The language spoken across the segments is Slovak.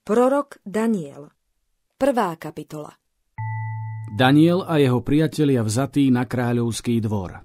Prorok Daniel. 1. kapitola. Daniel a jeho priatelia vzatí na kráľovský dvor.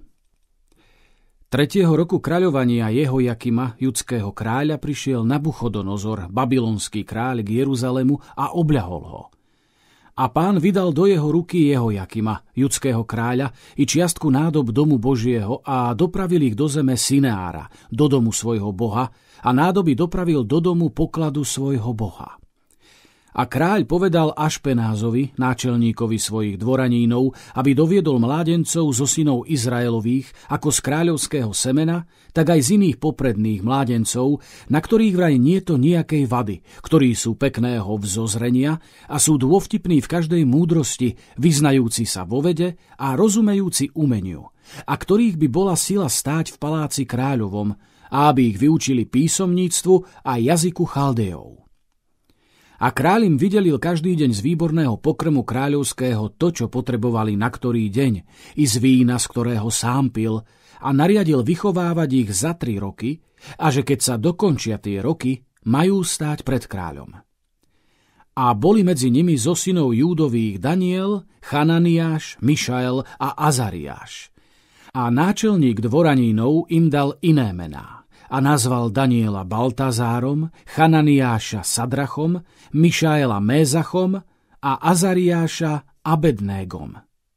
3. roku kráľovania Jehojakima, judského kráľa, prišiel Nabuchodonozor, babylonský kráľ, k Jeruzalému a obľahol ho. A Pán vydal do jeho ruky Jehojakima, judského kráľa, i čiastku nádob domu Božieho a dopravil ich do zeme Sineára, do domu svojho boha, a nádoby dopravil do domu pokladu svojho boha. A kráľ povedal Ašpenázovi, náčelníkovi svojich dvoranínov, aby doviedol mládencov zo synov Izraelových, ako z kráľovského semena, tak aj z iných popredných mládencov, na ktorých vraj nieto nejakej vady, ktorí sú pekného vzozrenia a sú dôvtipní v každej múdrosti, vyznajúci sa vo vede a rozumejúci umeniu, a ktorých by bola sila stáť v paláci kráľovom, a aby ich vyučili písomníctvu a jazyku Chaldejov. A kráľ im vydelil každý deň z výborného pokrmu kráľovského to, čo potrebovali na ktorý deň, i z vína, z ktorého sám pil, a nariadil vychovávať ich za 3 roky, a že keď sa dokončia tie roky, majú stáť pred kráľom. A boli medzi nimi zo synov Júdových Daniel, Chananiáš, Mišael a Azariáš. A náčelník dvoranínov im dal iné mená. A nazval Daniela Baltazárom, Chananiáša Sadrachom, Mišaela Mézachom a Azariáša Abednégom.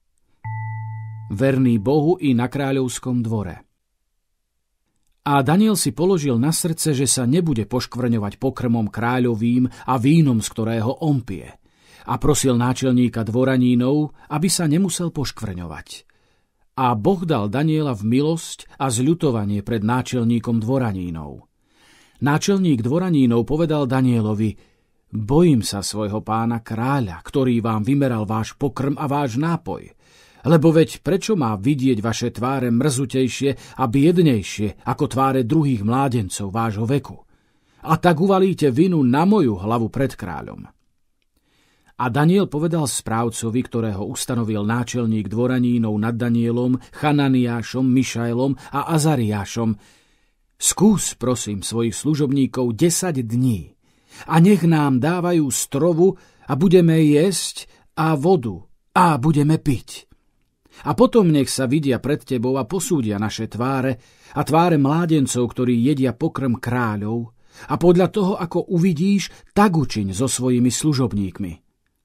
Verný Bohu i na kráľovskom dvore. A Daniel si položil na srdce, že sa nebude poškvrňovať pokrmom kráľovým a vínom, z ktorého on pije. A prosil náčelníka dvoranínov, aby sa nemusel poškvrňovať. A Boh dal Daniela v milosť a zľutovanie pred náčelníkom dvoranínov. Náčelník dvoranínov povedal Danielovi: Bojím sa svojho pána kráľa, ktorý vám vymeral váš pokrm a váš nápoj. Lebo veď prečo má vidieť vaše tváre mrzutejšie a biednejšie ako tváre druhých mládencov vášho veku? A tak uvalíte vinu na moju hlavu pred kráľom. A Daniel povedal správcovi, ktorého ustanovil náčelník dvoranínov nad Danielom, Chananiášom, Mišaelom a Azariášom: Skús, prosím, svojich služobníkov 10 dní a nech nám dávajú strovu a budeme jesť a vodu a budeme piť. A potom nech sa vidia pred tebou a posúdia naše tváre a tváre mládencov, ktorí jedia pokrm kráľov, a podľa toho, ako uvidíš, tak učiň so svojimi služobníkmi.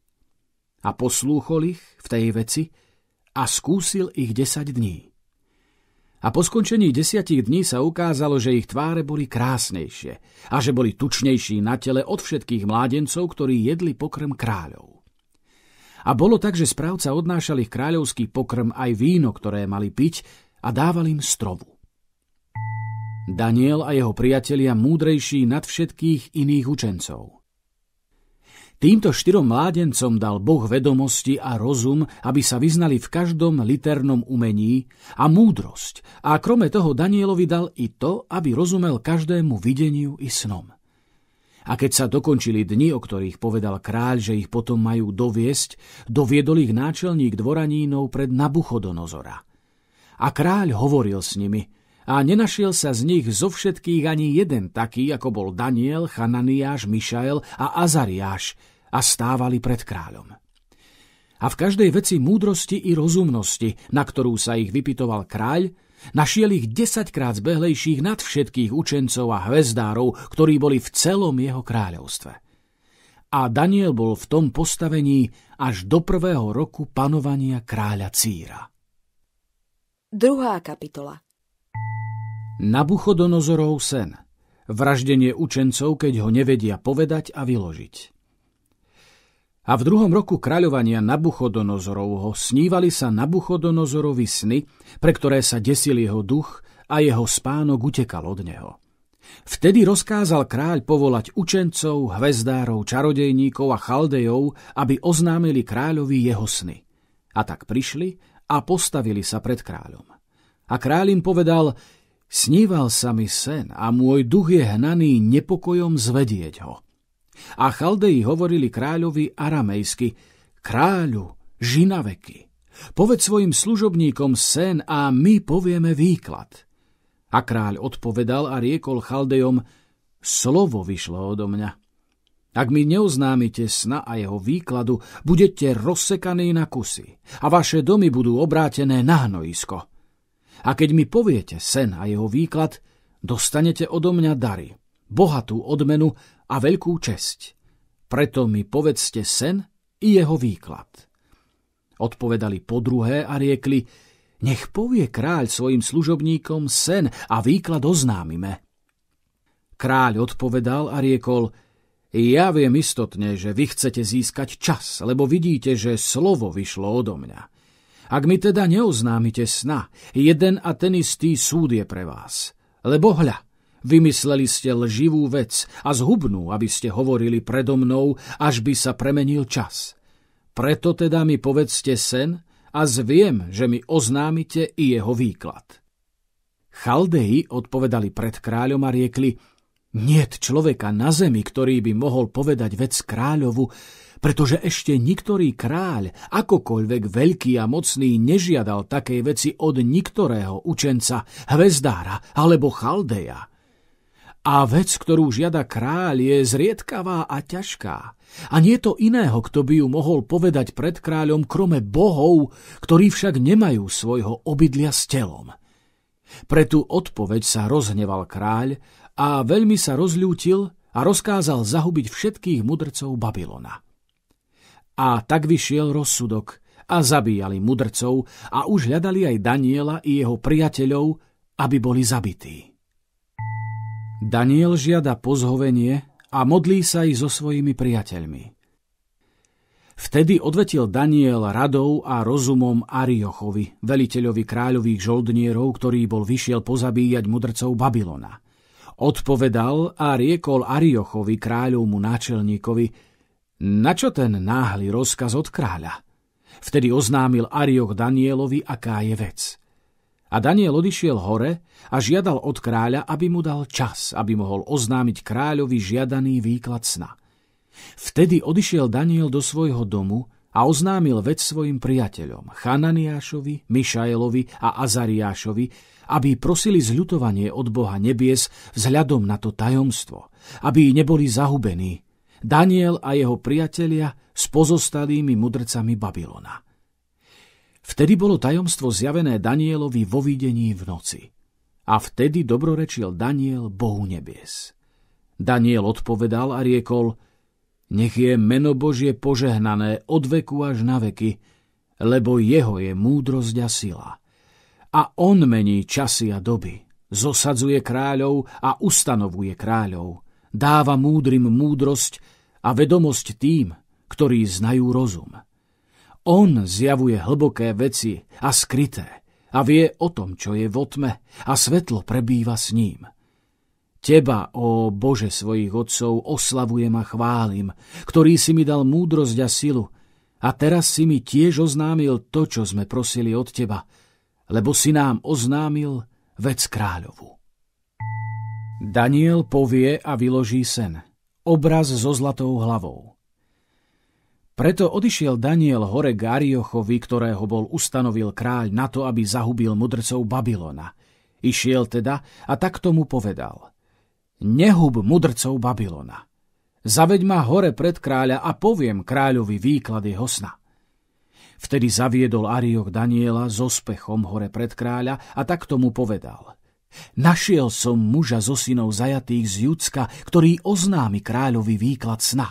A poslúchol ich v tej veci a skúsil ich 10 dní. A po skončení 10 dní sa ukázalo, že ich tváre boli krásnejšie a že boli tučnejší na tele od všetkých mládencov, ktorí jedli pokrm kráľov. A bolo tak, že správca odnášal ich kráľovský pokrm aj víno, ktoré mali piť, a dával im strovu. Daniel a jeho priatelia múdrejší nad všetkých iných učencov. Týmto 4 mládencom dal Boh vedomosti a rozum, aby sa vyznali v každom liternom umení, a múdrosť. A krome toho Danielovi dal i to, aby rozumel každému videniu i snom. A keď sa dokončili dni, o ktorých povedal kráľ, že ich potom majú doviesť, doviedol ich náčelník dvoranínov pred Nabuchodonozora. A kráľ hovoril s nimi, a nenašiel sa z nich zo všetkých ani jeden taký, ako bol Daniel, Chananiáš, Mišael a Azariáš, a stávali pred kráľom. A v každej veci múdrosti i rozumnosti, na ktorú sa ich vypytoval kráľ, našiel ich 10-krát zbehlejších nad všetkých učencov a hvezdárov, ktorí boli v celom jeho kráľovstve. A Daniel bol v tom postavení až do 1. roku panovania kráľa Círa. 2. kapitola. Nabuchodonozorov sen. Vraždenie učencov, keď ho nevedia povedať a vyložiť. A v 2. roku kráľovania Nabuchodonozorovho snívali sa Nabuchodonozorovi sny, pre ktoré sa desil jeho duch a jeho spánok utekal od neho. Vtedy rozkázal kráľ povolať učencov, hvezdárov, čarodejníkov a chaldejov, aby oznámili kráľovi jeho sny. A tak prišli a postavili sa pred kráľom. A kráľ im povedal: Sníval sa mi sen a môj duch je hnaný nepokojom zvedieť ho. A Chaldeji hovorili kráľovi aramejsky: Kráľu, ži na veky, povedz svojim služobníkom sen a my povieme výklad. A kráľ odpovedal a riekol Chaldejom: Slovo vyšlo odo mňa. Ak mi neoznámite sna a jeho výkladu, budete rozsekaní na kusy a vaše domy budú obrátené na hnojisko. A keď mi poviete sen a jeho výklad, dostanete odo mňa dary, bohatú odmenu a veľkú česť. Preto mi povedzte sen i jeho výklad. Odpovedali po druhé a riekli, nech povie kráľ svojim služobníkom sen a výklad oznámime. Kráľ odpovedal a riekol, ja viem istotne, že vy chcete získať čas, lebo vidíte, že slovo vyšlo odo mňa. Ak mi teda neoznámite sna, jeden a ten istý súd je pre vás. Lebo hľa, vymysleli ste lživú vec a zhubnú, aby ste hovorili predo mnou, až by sa premenil čas. Preto teda mi povedzte sen a zviem, že mi oznámite i jeho výklad. Chaldeji odpovedali pred kráľom a riekli, niet človeka na zemi, ktorý by mohol povedať vec kráľovu, pretože ešte niktorý kráľ, akokoľvek veľký a mocný, nežiadal takej veci od niktorého učenca, hvezdára alebo Chaldeja. A vec, ktorú žiada kráľ, je zriedkavá a ťažká. A nie je to iného, kto by ju mohol povedať pred kráľom, krome bohov, ktorí však nemajú svojho obydlia s telom. Pre tú odpoveď sa rozhneval kráľ a veľmi sa rozľútil a rozkázal zahubiť všetkých mudrcov Babylona. A tak vyšiel rozsudok a zabíjali mudrcov a už hľadali aj Daniela i jeho priateľov, aby boli zabití. Daniel žiada pozhovenie a modlí sa i so svojimi priateľmi. Vtedy odvetil Daniel radou a rozumom Ariochovi, veliteľovi kráľových žoldnierov, ktorý bol vyšiel pozabíjať mudrcov Babylona. Odpovedal a riekol Ariochovi, kráľovmu náčelníkovi, na čo ten náhly rozkaz od kráľa? Vtedy oznámil Arioch Danielovi, aká je vec. A Daniel odišiel hore a žiadal od kráľa, aby mu dal čas, aby mohol oznámiť kráľovi žiadaný výklad sna. Vtedy odišiel Daniel do svojho domu a oznámil vec svojim priateľom, Chananiášovi, Mišaelovi a Azariášovi, aby prosili zľutovanie od Boha nebies vzhľadom na to tajomstvo, aby neboli zahubení, Daniel a jeho priatelia s pozostalými mudrcami Babylona. Vtedy bolo tajomstvo zjavené Danielovi vo videní v noci. A vtedy dobrorečil Daniel Bohu nebies. Daniel odpovedal a riekol, nech je meno Božie požehnané od veku až na veky, lebo jeho je múdrosť a sila. A on mení časy a doby, zosadzuje kráľov a ustanovuje kráľov, dáva múdrym múdrosť a vedomosť tým, ktorí znajú rozum. On zjavuje hlboké veci a skryté a vie o tom, čo je vo tme, a svetlo prebýva s ním. Teba, ó Bože svojich otcov, oslavujem a chválim, ktorý si mi dal múdrosť a silu, a teraz si mi tiež oznámil to, čo sme prosili od teba, lebo si nám oznámil vec kráľovu. Daniel povie a vyloží sen, obraz so zlatou hlavou. Preto odišiel Daniel hore k Ariochovi, ktorého bol ustanovil kráľ na to, aby zahubil mudrcov Babylona. Išiel teda a tak tomu povedal, nehub mudrcov Babylona. Zaveď ma hore pred kráľa a poviem kráľovi výklad jeho sna. Vtedy zaviedol Arioch Daniela s ospechom hore pred kráľa a tak tomu povedal. Našiel som muža zo synov zajatých z Judska, ktorý oznámi kráľovi výklad sna.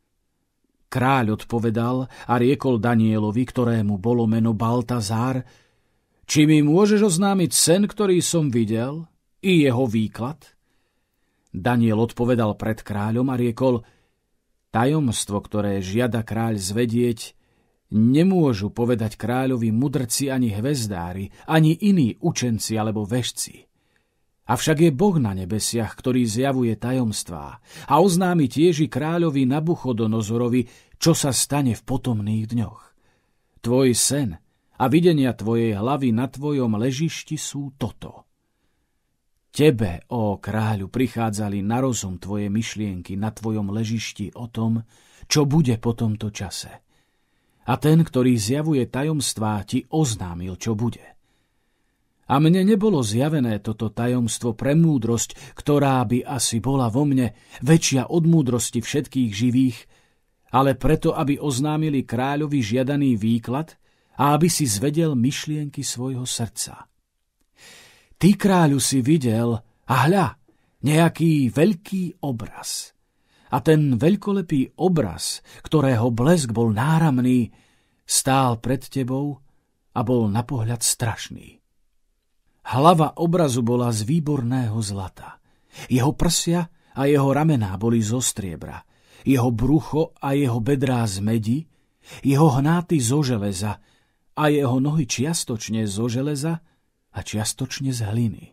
Kráľ odpovedal a riekol Danielovi, ktorému bolo meno Baltazár, či mi môžeš oznámiť sen, ktorý som videl, i jeho výklad? Daniel odpovedal pred kráľom a riekol, tajomstvo, ktoré žiada kráľ zvedieť, nemôžu povedať kráľovi mudrci ani hvezdári, ani iní učenci alebo vešci. Avšak je Boh na nebesiach, ktorý zjavuje tajomstvá a oznámi tiež i kráľovi Nabuchodonozorovi, čo sa stane v potomných dňoch. Tvoj sen a videnia tvojej hlavy na tvojom ležišti sú toto. Tebe, ó kráľu, prichádzali na rozum tvoje myšlienky na tvojom ležišti o tom, čo bude po tomto čase. A ten, ktorý zjavuje tajomstvá, ti oznámil, čo bude. A mne nebolo zjavené toto tajomstvo pre múdrosť, ktorá by asi bola vo mne väčšia od múdrosti všetkých živých, ale preto, aby oznámili kráľovi žiadaný výklad a aby si zvedel myšlienky svojho srdca. Ty, kráľu, si videl, a hľa, nejaký veľký obraz. A ten veľkolepý obraz, ktorého blesk bol náramný, stál pred tebou a bol na pohľad strašný. Hlava obrazu bola z výborného zlata. Jeho prsia a jeho ramená boli zo striebra, jeho brucho a jeho bedrá z medi, jeho hnáty zo železa a jeho nohy čiastočne zo železa a čiastočne z hliny.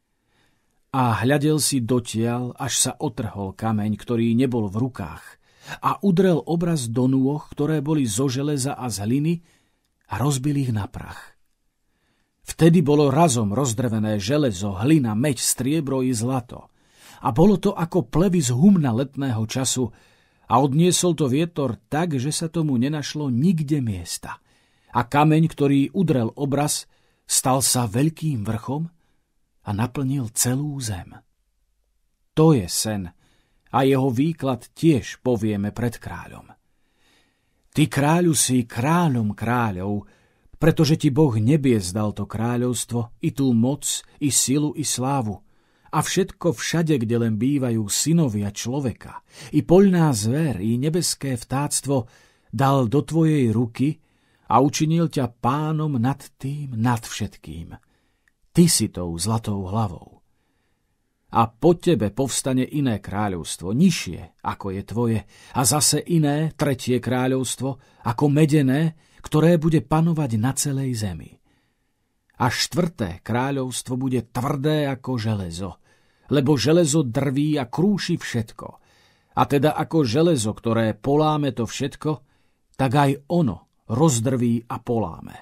A hľadel si dotiaľ, až sa otrhol kameň, ktorý nebol v rukách, a udrel obraz do nôh, ktoré boli zo železa a z hliny, a rozbil ich na prach. Vtedy bolo razom rozdrvené železo, hlina, meď, striebro i zlato. A bolo to ako plevy z humna letného času a odniesol to vietor tak, že sa tomu nenašlo nikde miesta. A kameň, ktorý udrel obraz, stal sa veľkým vrchom a naplnil celú zem. To je sen a jeho výklad tiež povieme pred kráľom. Ty, kráľu, si kráľom kráľov, pretože ti Boh nebies dal to kráľovstvo, i tú moc, i silu, i slávu. A všetko všade, kde len bývajú synovia človeka, i poľná zver, i nebeské vtáctvo, dal do tvojej ruky a učinil ťa pánom nad tým, nad všetkým. Ty si tou zlatou hlavou. A po tebe povstane iné kráľovstvo, nižšie, ako je tvoje, a zase iné, tretie kráľovstvo, ako medené, ktoré bude panovať na celej zemi. A štvrté kráľovstvo bude tvrdé ako železo, lebo železo drví a krúši všetko. A teda ako železo, ktoré poláme to všetko, tak aj ono rozdrví a poláme.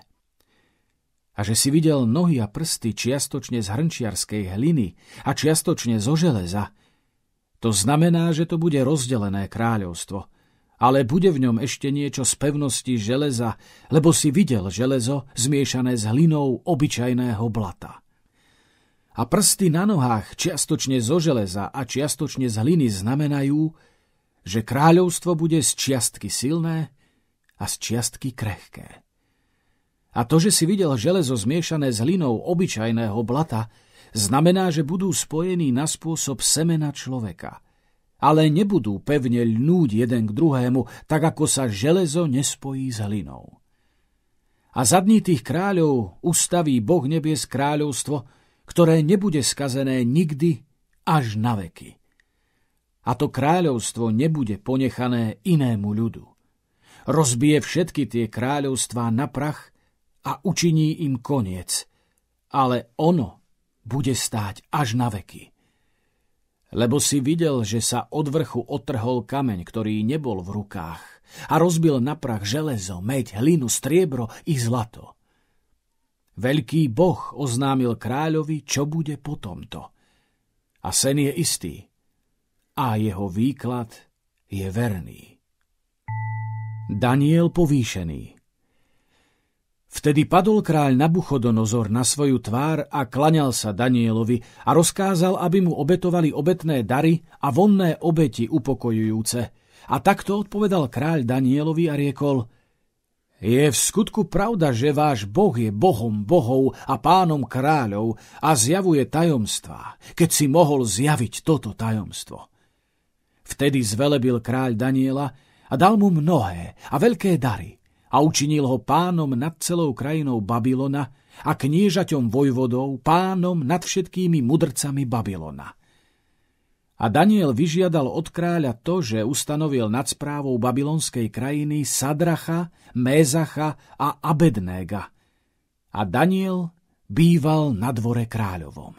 A že si videl nohy a prsty čiastočne z hrnčiarskej hliny a čiastočne zo železa, to znamená, že to bude rozdelené kráľovstvo, ale bude v ňom ešte niečo z pevnosti železa, lebo si videl železo zmiešané s hlinou obyčajného blata. A prsty na nohách čiastočne zo železa a čiastočne z hliny znamenajú, že kráľovstvo bude z čiastky silné a z čiastky krehké. A to, že si videl železo zmiešané s hlinou obyčajného blata, znamená, že budú spojení na spôsob semena človeka. Ale nebudú pevne ľnúť jeden k druhému, tak ako sa železo nespojí s hlinou. A za dní tých kráľov ustaví Boh nebies kráľovstvo, ktoré nebude skazené nikdy až na veky. A to kráľovstvo nebude ponechané inému ľudu. Rozbije všetky tie kráľovstvá na prach a učiní im koniec, ale ono bude stáť až na veky. Lebo si videl, že sa od vrchu otrhol kameň, ktorý nebol v rukách, a rozbil na prach železo, meď, hlinu, striebro i zlato. Veľký Boh oznámil kráľovi, čo bude po tomto. A sen je istý, a jeho výklad je verný. Daniel povýšený. Vtedy padol kráľ Nabuchodonozor na svoju tvár a klaňal sa Danielovi a rozkázal, aby mu obetovali obetné dary a vonné obeti upokojujúce. A takto odpovedal kráľ Danielovi a riekol: Je v skutku pravda, že váš Boh je Bohom bohov a pánom kráľov a zjavuje tajomstvá, keď si mohol zjaviť toto tajomstvo. Vtedy zvelebil kráľ Daniela a dal mu mnohé a veľké dary, a učinil ho pánom nad celou krajinou Babylona a kniežaťom vojvodov, pánom nad všetkými mudrcami Babylona. A Daniel vyžiadal od kráľa to, že ustanovil nad správou babylonskej krajiny Sadracha, Mézacha a Abednéga. A Daniel býval na dvore kráľovom.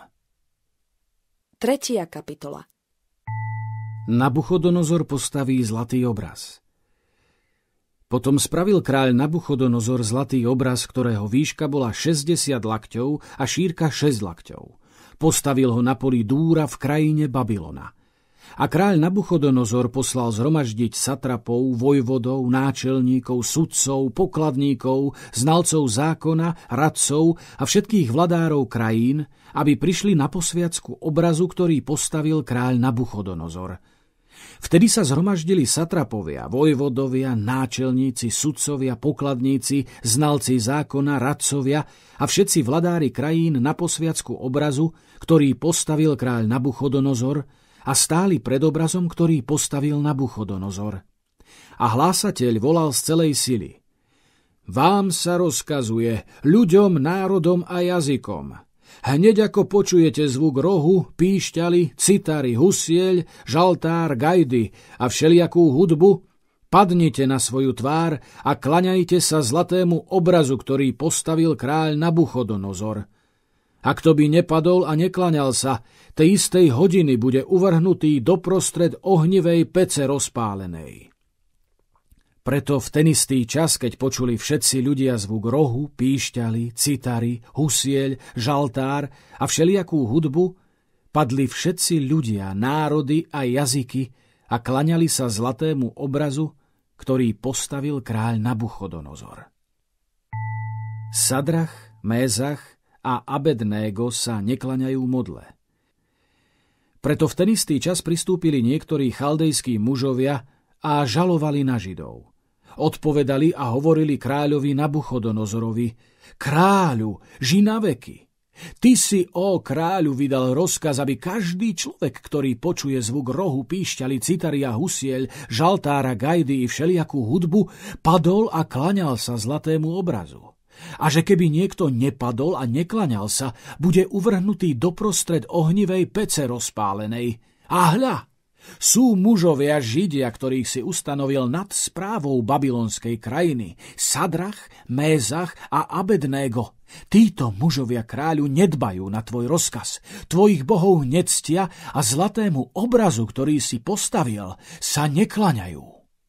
3. kapitola. Nabuchodonozor postaví zlatý obraz. Potom spravil kráľ Nabuchodonozor zlatý obraz, ktorého výška bola 60 lakťov a šírka 6 lakťov. Postavil ho na poli Dúra v krajine Babylona. A kráľ Nabuchodonozor poslal zhromaždiť satrapov, vojvodov, náčelníkov, sudcov, pokladníkov, znalcov zákona, radcov a všetkých vladárov krajín, aby prišli na posviacku obrazu, ktorý postavil kráľ Nabuchodonozor. Vtedy sa zhromaždili satrapovia, vojvodovia, náčelníci, sudcovia, pokladníci, znalci zákona, radcovia a všetci vladári krajín na posviacku obrazu, ktorý postavil kráľ Nabuchodonozor, a stáli pred obrazom, ktorý postavil Nabuchodonozor. A hlásateľ volal z celej sily: Vám sa rozkazuje, ľuďom, národom a jazykom. Hneď ako počujete zvuk rohu, píšťaly, citary, husieľ, žaltár, gajdy a všelijakú hudbu, padnite na svoju tvár a klaňajte sa zlatému obrazu, ktorý postavil kráľ Nabuchodonozor. A kto by nepadol a neklaňal sa, tej istej hodiny bude uvrhnutý doprostred ohnivej pece rozpálenej. Preto v ten istý čas, keď počuli všetci ľudia zvuk rohu, píšťaly, citary, husieľ, žaltár a všelijakú hudbu, padli všetci ľudia, národy a jazyky a klaňali sa zlatému obrazu, ktorý postavil kráľ Nabuchodonozor. Sadrach, Mézach a Abednégo sa neklaňajú modle. Preto v ten istý čas pristúpili niektorí chaldejskí mužovia a žalovali na Židov. Odpovedali a hovorili kráľovi Nabuchodonozorovi: Kráľu, ži na veky! Ty si, ó kráľu, vydal rozkaz, aby každý človek, ktorý počuje zvuk rohu, píšťaly, citary a husieľ, žaltára, gajdy i všelijakú hudbu, padol a klaňal sa zlatému obrazu. A že keby niekto nepadol a neklaňal sa, bude uvrhnutý doprostred ohnivej pece rozpálenej. A hľa, sú mužovia Židia, ktorých si ustanovil nad správou babylonskej krajiny, Sadrach, Mézach a Abednégo. Títo mužovia kráľu nedbajú na tvoj rozkaz, tvojich bohov nectia a zlatému obrazu, ktorý si postavil, sa neklaňajú.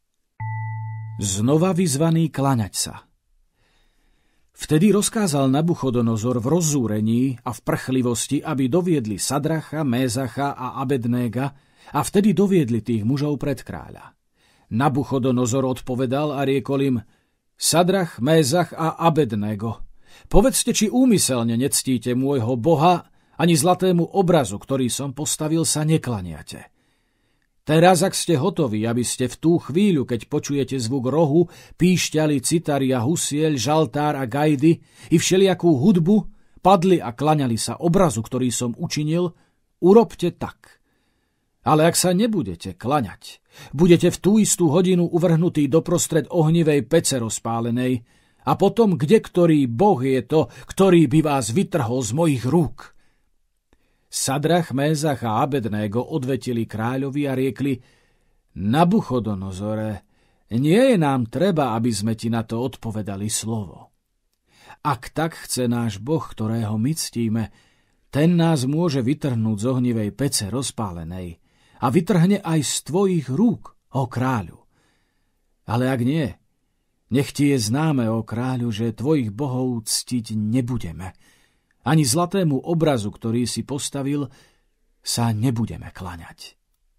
Znova vyzvaný klaňať sa. Vtedy rozkázal Nabuchodonozor v rozzúrení a v prchlivosti, aby doviedli Sadracha, Mézacha a Abednéga, a vtedy doviedli tých mužov pred kráľa. Nabuchodonozor odpovedal a riekol im: Sadrach, Mézach a Abednégo, povedzte, či úmyselne nectíte môjho Boha, ani zlatému obrazu, ktorý som postavil, sa neklaniate. Teraz, ak ste hotoví, aby ste v tú chvíľu, keď počujete zvuk rohu, píšťaly, citary a husieľ, žaltár a gajdy i všelijakú hudbu, padli a klaňali sa obrazu, ktorý som učinil, urobte tak. Ale ak sa nebudete klaňať, budete v tú istú hodinu uvrhnutí doprostred ohnivej pece rozpálenej a potom kdektorý boh je to, ktorý by vás vytrhol z mojich rúk. Sadrach, Mézach a Abednégo odvetili kráľovi a riekli: Nabuchodonozore, nie je nám treba, aby sme ti na to odpovedali slovo. Ak tak chce náš Boh, ktorého my ctíme, ten nás môže vytrhnúť z ohnivej pece rozpálenej a vytrhne aj z tvojich rúk, ó kráľu. Ale ak nie, nech ti je známe, ó kráľu, že tvojich bohov ctiť nebudeme, ani zlatému obrazu, ktorý si postavil, sa nebudeme klaňať.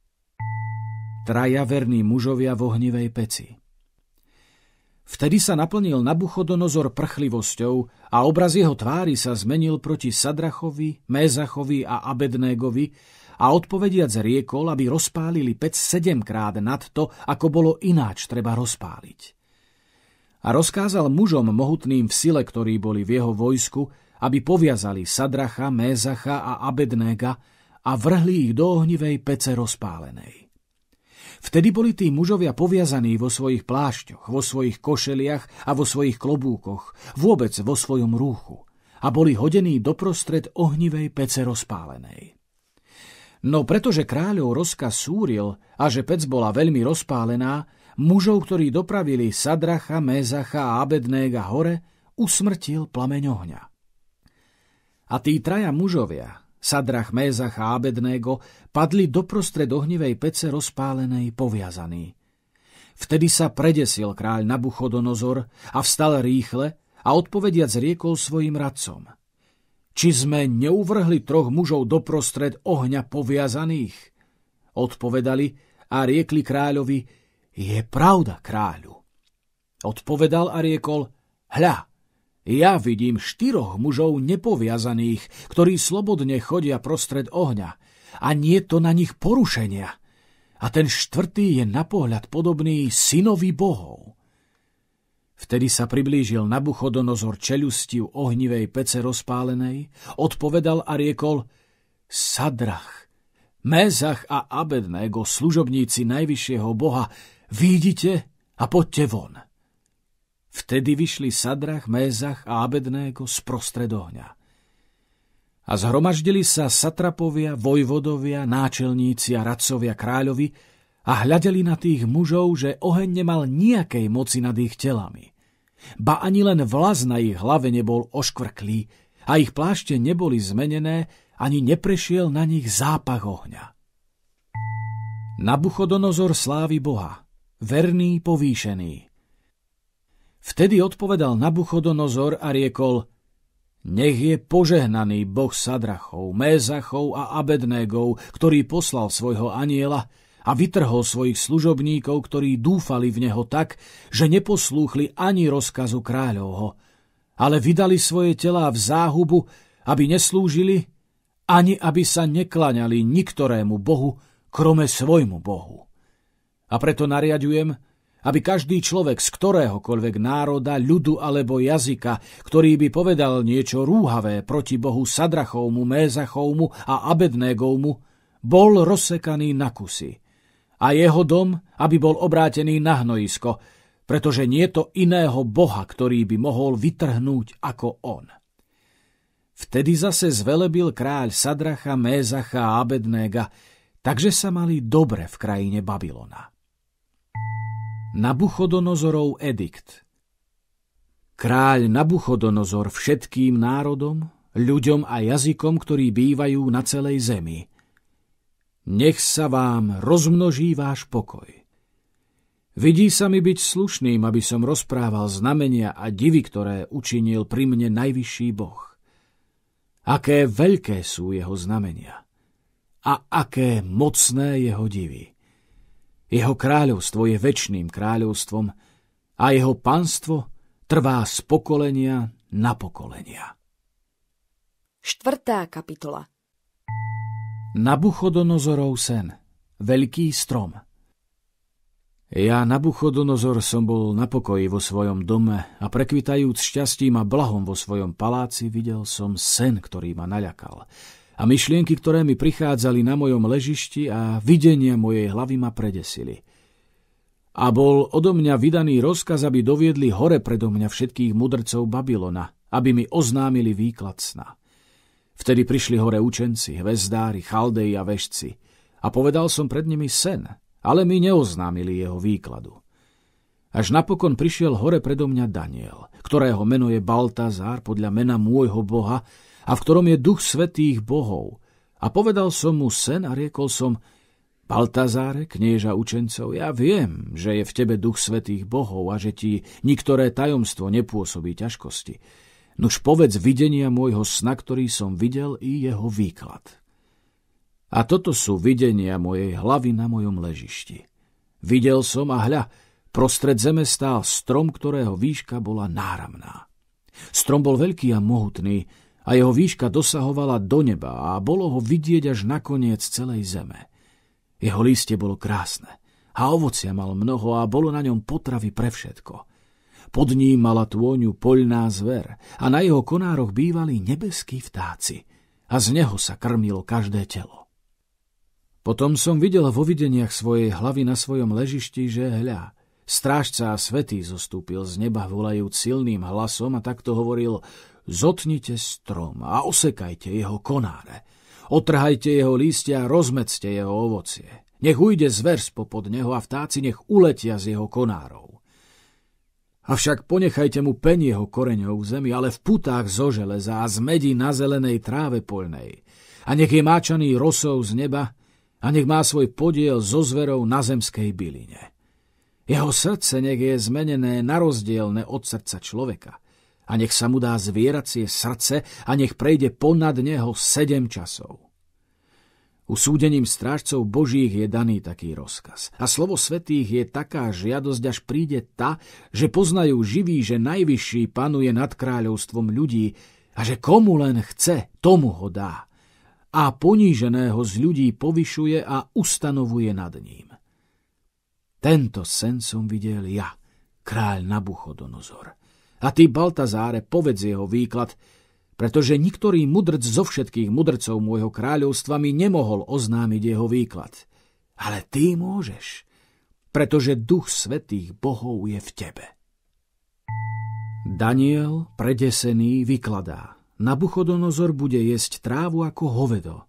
Traja verní mužovia v ohnivej peci. Vtedy sa naplnil Nabuchodonozor prchlivosťou a obraz jeho tvári sa zmenil proti Sadrachovi, Mézachovi a Abednégovi a odpovediac riekol, aby rozpálili pec 7-krát nad to, ako bolo ináč treba rozpáliť. A rozkázal mužom mohutným v sile, ktorí boli v jeho vojsku, aby poviazali Sadracha, Mézacha a Abednéga a vrhli ich do ohnivej pece rozpálenej. Vtedy boli tí mužovia poviazaní vo svojich plášťoch, vo svojich košeliach a vo svojich klobúkoch, vôbec vo svojom rúchu, a boli hodení doprostred ohnivej pece rozpálenej. No pretože kráľov rozkaz súril a že pec bola veľmi rozpálená, mužov, ktorí dopravili Sadracha, Mézacha a Abednéga hore, usmrtil plameň ohňa. A tí traja mužovia, Sadrach, Mézach a Abednégo, padli doprostred ohnivej pece rozpálenej poviazaní. Vtedy sa predesil kráľ Nabuchodonozor a vstal rýchle a odpovediac riekol svojim radcom: Či sme neuvrhli 3 mužov doprostred ohňa poviazaných? Odpovedali a riekli kráľovi: Je pravda, kráľu. Odpovedal a riekol: Hľa, ja vidím 4 mužov nepoviazaných, ktorí slobodne chodia prostred ohňa a nie to na nich porušenia. A ten 4. je na pohľad podobný synovi bohov. Vtedy sa priblížil Nabuchodonozor čeľusti u ohnivej pece rozpálenej, odpovedal a riekol: Sadrach, Mézach a Abednego, služobníci najvyššieho boha, výjdite a poďte von. Vtedy vyšli Sadrach, Mézach a Abednego sprostred ohňa. A zhromaždili sa satrapovia, vojvodovia, náčelníci a radcovia kráľovi a hľadeli na tých mužov, že oheň nemal nejakej moci nad ich telami. Ba ani len vlas na ich hlave nebol oškvrklý a ich plášte neboli zmenené, ani neprešiel na nich zápach ohňa. Nabuchodonozor slávi Boha, verný, povýšený. Vtedy odpovedal Nabuchodonozor a riekol: Nech je požehnaný Boh Sadrachov, Mézachov a Abednégov, ktorý poslal svojho anjela a vytrhol svojich služobníkov, ktorí dúfali v neho tak, že neposlúchli ani rozkazu kráľovho, ale vydali svoje telá v záhubu, aby neslúžili, ani aby sa nekláňali niktorému bohu, krome svojmu Bohu. A preto nariadujem, aby každý človek z ktoréhokoľvek národa, ľudu alebo jazyka, ktorý by povedal niečo rúhavé proti Bohu Sadrachovmu, Mézachovmu a Abednégovmu, bol rozsekaný na kusy. A jeho dom, aby bol obrátený na hnojisko, pretože nie to iného Boha, ktorý by mohol vytrhnúť ako on. Vtedy zase zvelebil kráľ Sadracha, Mézacha a Abednéga, takže sa mali dobre v krajine Babylona. Nabuchodonozorov edikt. Kráľ Nabuchodonozor všetkým národom, ľuďom a jazykom, ktorí bývajú na celej zemi. Nech sa vám rozmnoží váš pokoj. Vidí sa mi byť slušným, aby som rozprával znamenia a divy, ktoré učinil pri mne najvyšší Boh. Aké veľké sú jeho znamenia a aké mocné jeho divy. Jeho kráľovstvo je večným kráľovstvom a jeho panstvo trvá z pokolenia na pokolenia. 4. kapitola. Nabuchodonozorov sen. Veľký strom. Ja, Nabuchodonozor, som bol na pokoji vo svojom dome a prekvitajúc šťastím a blahom vo svojom paláci, videl som sen, ktorý ma naľakal. A myšlienky, ktoré mi prichádzali na mojom ležišti a videnia mojej hlavy ma predesili. A bol odo mňa vydaný rozkaz, aby doviedli hore predo mňa všetkých mudrcov Babylona, aby mi oznámili výklad sna. Vtedy prišli hore učenci, hvezdári, chaldeji a vešci. A povedal som pred nimi sen, ale mi neoznámili jeho výkladu. Až napokon prišiel hore predo mňa Daniel, ktorého meno je Baltazár podľa mena môjho Boha, a v ktorom je duch svätých bohov. A povedal som mu sen a riekol som: Baltazáre, knieža učencov, ja viem, že je v tebe duch svätých bohov a že ti niktoré tajomstvo nepôsobí ťažkosti. Nuž povedz videnia môjho sna, ktorý som videl, i jeho výklad. A toto sú videnia mojej hlavy na mojom ležišti. Videl som a hľa, prostred zeme stál strom, ktorého výška bola náramná. Strom bol veľký a mohutný, a jeho výška dosahovala do neba a bolo ho vidieť až na koniec celej zeme. Jeho lístie bolo krásne a ovocia mal mnoho a bolo na ňom potravy pre všetko. Pod ním mala tôňu poľná zver a na jeho konároch bývali nebeskí vtáci a z neho sa krmilo každé telo. Potom som videl vo videniach svojej hlavy na svojom ležišti, že hľa, strážca a svätý zostúpil z neba volajúc silným hlasom a takto hovoril: Zotnite strom a osekajte jeho konáre. Otrhajte jeho lístia a rozmedzte jeho ovocie. Nech ujde zver spopod neho a vtáci nech uletia z jeho konárov. Avšak ponechajte mu peň jeho koreňov v zemi, ale v putách zo železa a z medí na zelenej tráve poľnej. A nech je máčaný rosou z neba a nech má svoj podiel zo zverov na zemskej byline. Jeho srdce nech je zmenené na rozdielne od srdca človeka. A nech sa mu dá zvieracie srdce a nech prejde ponad neho 7 časov. Usúdením strážcov Božích je daný taký rozkaz. A slovo svätých je taká žiadosť, až príde tá, že poznajú živí, že najvyšší panuje nad kráľovstvom ľudí a že komu len chce, tomu ho dá. A poníženého z ľudí povyšuje a ustanovuje nad ním. Tento sen som videl ja, kráľ Nabuchodonozor. A ty, Baltazáre, povedz jeho výklad, pretože niktorý mudrc zo všetkých mudrcov môjho kráľovstva mi nemohol oznámiť jeho výklad. Ale ty môžeš, pretože duch svätých bohov je v tebe. Daniel, predesený, vykladá. Nabuchodonozor bude jesť trávu ako hovedo.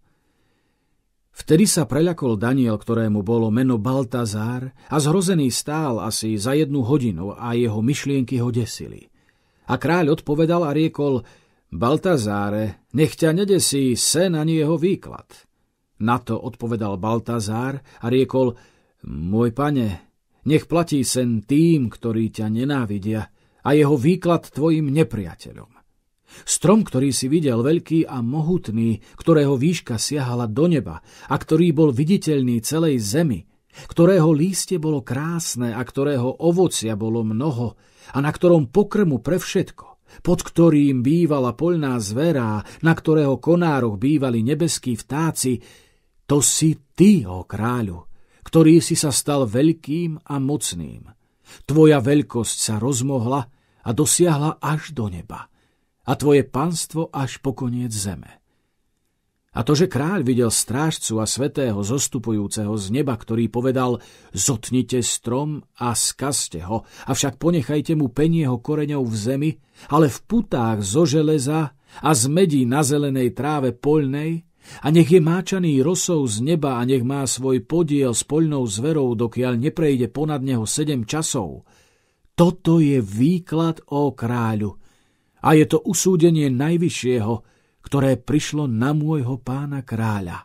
Vtedy sa preľakol Daniel, ktorému bolo meno Baltazár, a zhrozený stál asi za 1 hodinu a jeho myšlienky ho desili. A kráľ odpovedal a riekol: Baltazáre, nech ťa nedesí sen ani jeho výklad. Na to odpovedal Baltazár a riekol: Môj pane, nech platí sen tým, ktorí ťa nenávidia, a jeho výklad tvojim nepriateľom. Strom, ktorý si videl, veľký a mohutný, ktorého výška siahala do neba a ktorý bol viditeľný celej zemi, ktorého lístie bolo krásne a ktorého ovocia bolo mnoho a na ktorom pokrmu pre všetko, pod ktorým bývala poľná zvera, na ktorého konároch bývali nebeskí vtáci, to si ty, ó kráľu, ktorý si sa stal veľkým a mocným. Tvoja veľkosť sa rozmohla a dosiahla až do neba, a tvoje panstvo až po koniec zeme. A to, že kráľ videl strážcu a svätého zostupujúceho z neba, ktorý povedal: Zotnite strom a skazte ho, avšak ponechajte mu penieho koreňov v zemi, ale v putách zo železa a z medí na zelenej tráve poľnej, a nech je máčaný rosou z neba a nech má svoj podiel s poľnou zverou, dokiaľ neprejde ponad neho 7 časov. Toto je výklad, ó kráľu, a je to usúdenie najvyššieho, ktoré prišlo na môjho pána kráľa.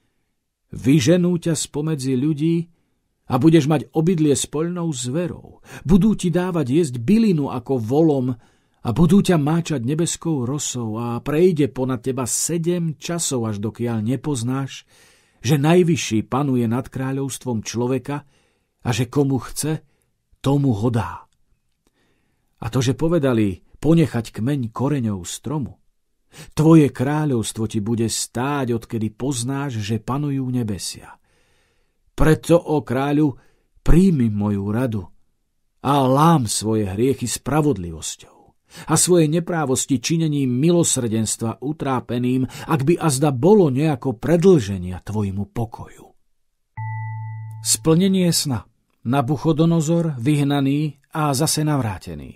Vyženú ťa spomedzi ľudí a budeš mať obydlie s poľnou zverou. Budú ti dávať jesť bylinu ako volom a budú ťa máčať nebeskou rosou a prejde ponad teba 7 časov, až dokiaľ nepoznáš, že najvyšší panuje nad kráľovstvom človeka a že komu chce, tomu ho dá. A to, že povedali ponechať kmeň koreňov stromu, tvoje kráľovstvo ti bude stáť, odkedy poznáš, že panujú nebesia. Preto, ó kráľu, príjmi moju radu a lám svoje hriechy spravodlivosťou a svoje neprávosti činením milosrdenstva utrápeným, ak by azda bolo nejako predĺženia tvojmu pokoju. Splnenie sna. Nabuchodonozor vyhnaný a zase navrátený.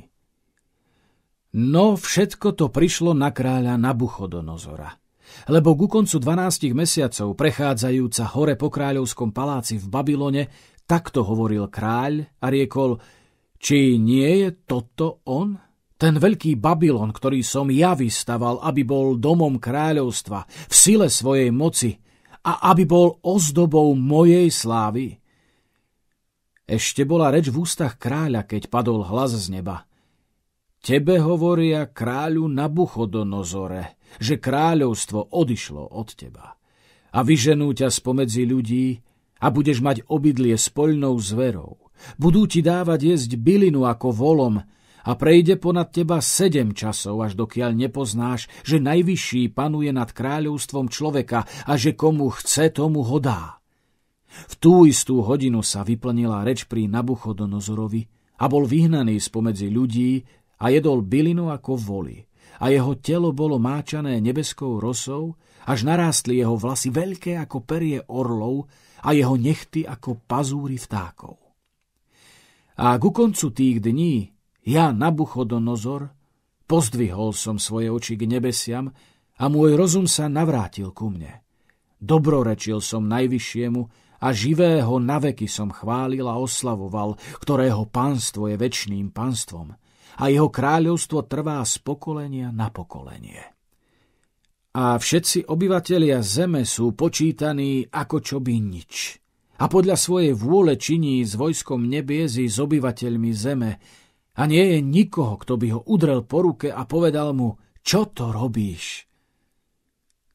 No všetko to prišlo na kráľa Nabuchodonozora, lebo ku koncu 12 mesiacov prechádzajúca hore po kráľovskom paláci v Babylone, takto hovoril kráľ a riekol: Či nie je toto on? Ten veľký Babylon, ktorý som ja vystaval, aby bol domom kráľovstva v sile svojej moci a aby bol ozdobou mojej slávy. Ešte bola reč v ústach kráľa, keď padol hlas z neba: Tebe hovoria, kráľu Nabuchodonozore, že kráľovstvo odišlo od teba. A vyženú ťa spomedzi ľudí a budeš mať obydlie s poľnou zverou. Budú ti dávať jesť bylinu ako volom a prejde ponad teba 7 časov, až dokiaľ nepoznáš, že najvyšší panuje nad kráľovstvom človeka a že komu chce, tomu ho dá. V tú istú hodinu sa vyplnila reč pri Nabuchodonozorovi a bol vyhnaný spomedzi ľudí a jedol bylinu ako voli, a jeho telo bolo máčané nebeskou rosou, až narástli jeho vlasy veľké ako perie orlov a jeho nechty ako pazúry vtákov. A ku koncu tých dní ja, Nabuchodonozor, pozdvihol som svoje oči k nebesiam a môj rozum sa navrátil ku mne. Dobrorečil som najvyššiemu a živého naveky som chválil a oslavoval, ktorého pánstvo je večným pánstvom, a jeho kráľovstvo trvá z pokolenia na pokolenie. A všetci obyvatelia zeme sú počítaní ako čoby nič. A podľa svojej vôle činí s vojskom nebiesy s obyvateľmi zeme. A nie je nikoho, kto by ho udrel po ruke a povedal mu: Čo to robíš?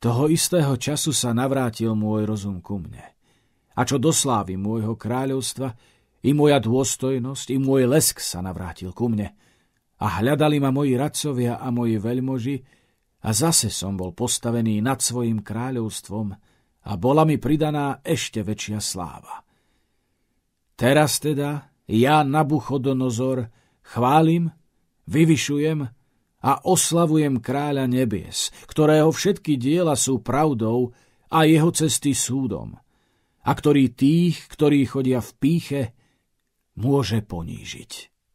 Toho istého času sa navrátil môj rozum ku mne. A čo do slávy môjho kráľovstva, i moja dôstojnosť, i môj lesk sa navrátil ku mne. A hľadali ma moji radcovia a moji veľmoži, a zase som bol postavený nad svojim kráľovstvom a bola mi pridaná ešte väčšia sláva. Teraz teda ja, Nabuchodonozor, chválim, vyvyšujem a oslavujem kráľa nebies, ktorého všetky diela sú pravdou a jeho cesty súdom, a ktorý tých, ktorí chodia v pýche, môže ponížiť.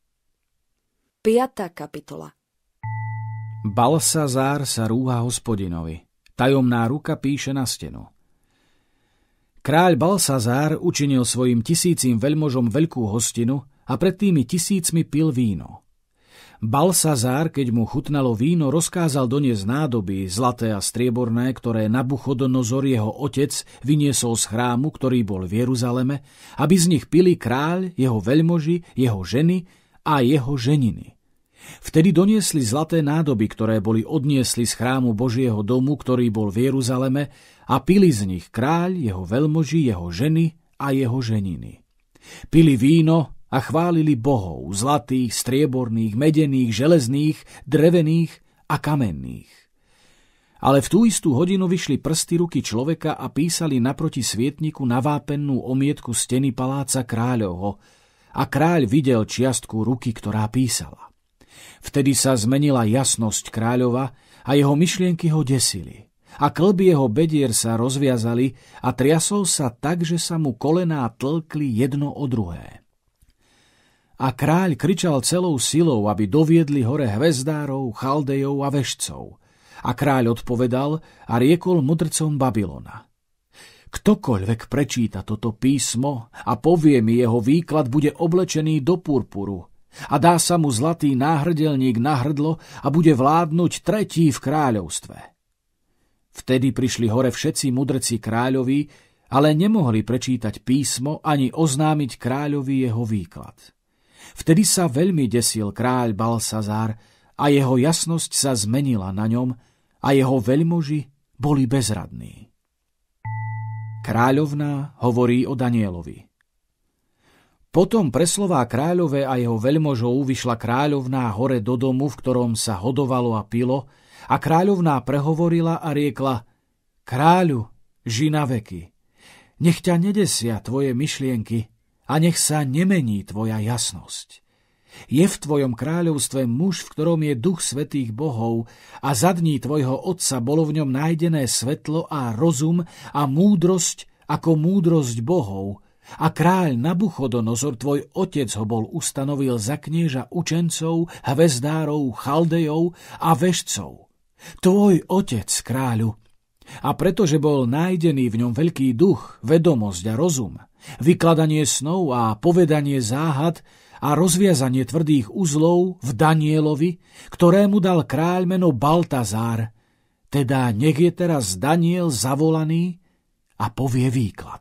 5. kapitola. Balsazár sa rúha Hospodinovi. Tajomná ruka píše na stenu. Kráľ Balsazár učinil svojim 1000 veľmožom veľkú hostinu a pred tými 1000 pil víno. Balsazár, keď mu chutnalo víno, rozkázal doniesť nádoby zlaté a strieborné, ktoré Nabuchodonozor, jeho otec, vyniesol z chrámu, ktorý bol v Jeruzaleme, aby z nich pili kráľ, jeho veľmoži, jeho ženy a jeho ženiny. Vtedy doniesli zlaté nádoby, ktoré boli odniesli z chrámu Božieho domu, ktorý bol v Jeruzaleme, a pili z nich kráľ, jeho veľmoži, jeho ženy a jeho ženiny. Pili víno a chválili bohov, zlatých, strieborných, medených, železných, drevených a kamenných. Ale v tú istú hodinu vyšli prsty ruky človeka a písali naproti svietniku na vápennú omietku steny paláca kráľovho, a kráľ videl čiastku ruky, ktorá písala. Vtedy sa zmenila jasnosť kráľova a jeho myšlienky ho desili. A kĺby jeho bedier sa rozviazali a triasol sa tak, že sa mu kolená tlkli jedno o druhé. A kráľ kričal celou silou, aby doviedli hore hvezdárov, chaldejov a vešcov. A kráľ odpovedal a riekol mudrcom Babylona. Ktokoľvek prečíta toto písmo a povie mi jeho výklad, bude oblečený do purpuru a dá sa mu zlatý náhrdelník na hrdlo a bude vládnuť tretí v kráľovstve. Vtedy prišli hore všetci mudrci kráľovi, ale nemohli prečítať písmo ani oznámiť kráľovi jeho výklad. Vtedy sa veľmi desil kráľ Balsazár a jeho jasnosť sa zmenila na ňom a jeho veľmoži boli bezradní. Kráľovná hovorí o Danielovi. Potom pre slová kráľove a jeho veľmožov vyšla kráľovná hore do domu, v ktorom sa hodovalo a pilo, a kráľovná prehovorila a riekla: Kráľu, ži na veky, nech ťa nedesia tvoje myšlienky a nech sa nemení tvoja jasnosť. Je v tvojom kráľovstve muž, v ktorom je duch svätých bohov, a za dní tvojho otca bolo v ňom nájdené svetlo a rozum a múdrosť ako múdrosť bohov, a kráľ Nabuchodonozor, tvoj otec, ho bol ustanovil za knieža učencov, hvezdárov, chaldejov a vešcov. Tvoj otec, kráľu. A pretože bol nájdený v ňom veľký duch, vedomosť a rozum, vykladanie snov a povedanie záhad a rozviazanie tvrdých uzlov v Danielovi, ktorému dal kráľ meno Baltazár, teda nech je teraz Daniel zavolaný a povie výklad.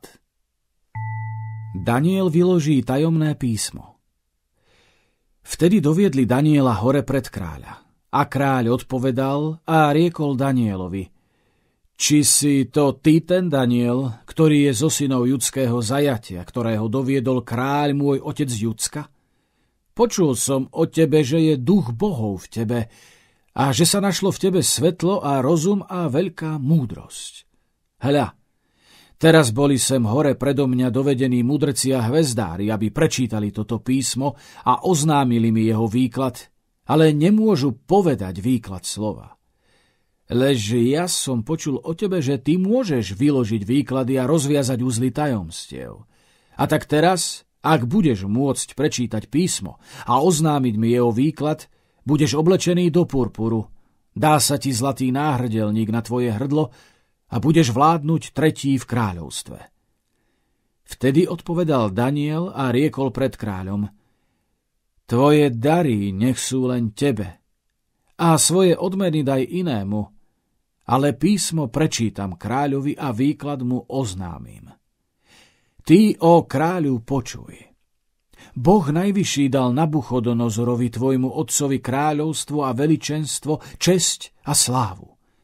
Daniel vyloží tajomné písmo. Vtedy doviedli Daniela hore pred kráľa. A kráľ odpovedal a riekol Danielovi: Či si to ty ten Daniel, ktorý je zo synov judského zajatia, ktorého doviedol kráľ môj otec Judska? Počul som o tebe, že je duch bohov v tebe a že sa našlo v tebe svetlo a rozum a veľká múdrosť. Hľa, teraz boli sem hore predo mňa dovedení mudrci a hvezdári, aby prečítali toto písmo a oznámili mi jeho výklad, ale nemôžu povedať výklad slova. Lež ja som počul o tebe, že ty môžeš vyložiť výklady a rozviazať uzly tajomstiev. A tak teraz, ak budeš môcť prečítať písmo a oznámiť mi jeho výklad, budeš oblečený do purpuru, dá sa ti zlatý náhrdelník na tvoje hrdlo a budeš vládnuť tretí v kráľovstve. Vtedy odpovedal Daniel a riekol pred kráľom: Tvoje dary nech sú len tebe a svoje odmeny daj inému, ale písmo prečítam kráľovi a výklad mu oznámim. Ty, ó kráľu, počuj. Boh najvyšší dal Nabuchodonozorovi tvojmu otcovi kráľovstvo a veličenstvo, česť a slávu.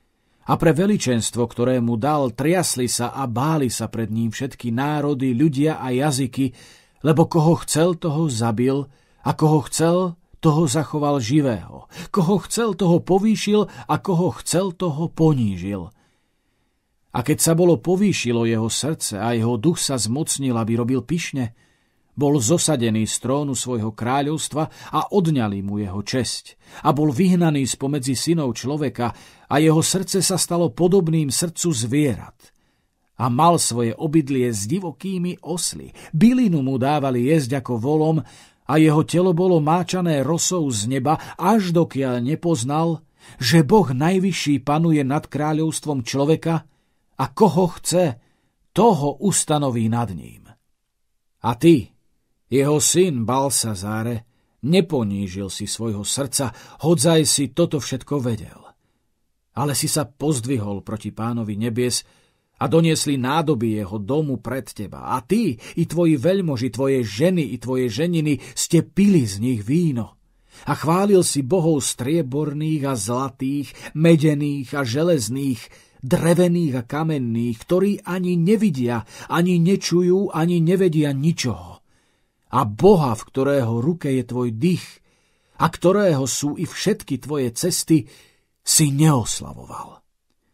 A pre veličenstvo, ktoré mu dal, triasli sa a báli sa pred ním všetky národy, ľudia a jazyky, lebo koho chcel, toho zabil, a koho chcel, toho zachoval živého. Koho chcel, toho povýšil, a koho chcel, toho ponížil. A keď sa bolo povýšilo jeho srdce a jeho duch sa zmocnil, aby robil pyšne, bol zosadený z trónu svojho kráľovstva a odňali mu jeho česť. A bol vyhnaný spomedzi synov človeka a jeho srdce sa stalo podobným srdcu zvierat. A mal svoje obydlie s divokými osly. Bylinu mu dávali jesť ako volom a jeho telo bolo máčané rosou z neba, až dokiaľ nepoznal, že Boh najvyšší panuje nad kráľovstvom človeka a koho chce, toho ustanoví nad ním. A ty, jeho syn Balsazáre, neponížil si svojho srdca, hodzaj si toto všetko vedel. Ale si sa pozdvihol proti Pánovi nebies a doniesli nádoby jeho domu pred teba. A ty, i tvoji veľmoži, tvoje ženy, i tvoje ženiny, ste pili z nich víno. A chválil si bohov strieborných a zlatých, medených a železných, drevených a kamenných, ktorí ani nevidia, ani nečujú, ani nevedia ničoho. A Boha, v ktorého ruke je tvoj dých a ktorého sú i všetky tvoje cesty, si neoslavoval.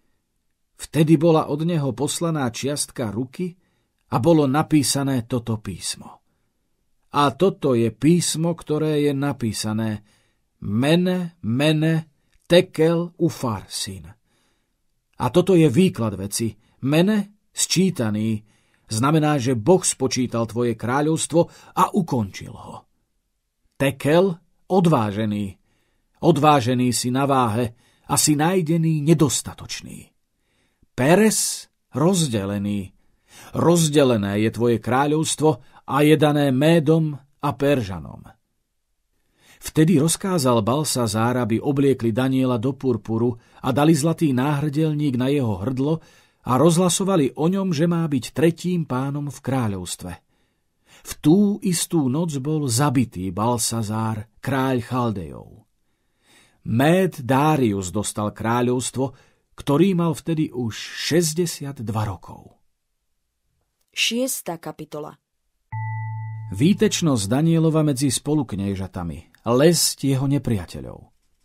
Vtedy bola od neho poslaná čiastka ruky a bolo napísané toto písmo. A toto je písmo, ktoré je napísané Mene, Mene, Tekel, Ufarsin. A toto je výklad veci. Mene, sčítaný, znamená, že Boh spočítal tvoje kráľovstvo a ukončil ho. Tekel, odvážený. Odvážený si na váhe a si nájdený nedostatočný. Peres, rozdelený. Rozdelené je tvoje kráľovstvo a je dané Médom a Peržanom. Vtedy rozkázal Balsazár, aby obliekli Daniela do purpuru a dali zlatý náhrdelník na jeho hrdlo a rozhlasovali o ňom, že má byť tretím pánom v kráľovstve. V tú istú noc bol zabitý Balsazár, kráľ Chaldejov. Méd Dárius dostal kráľovstvo, ktorý mal vtedy už 62 rokov. 6. kapitola. Výtečnosť Danielova medzi spolukniežatami, lesť jeho nepriateľov.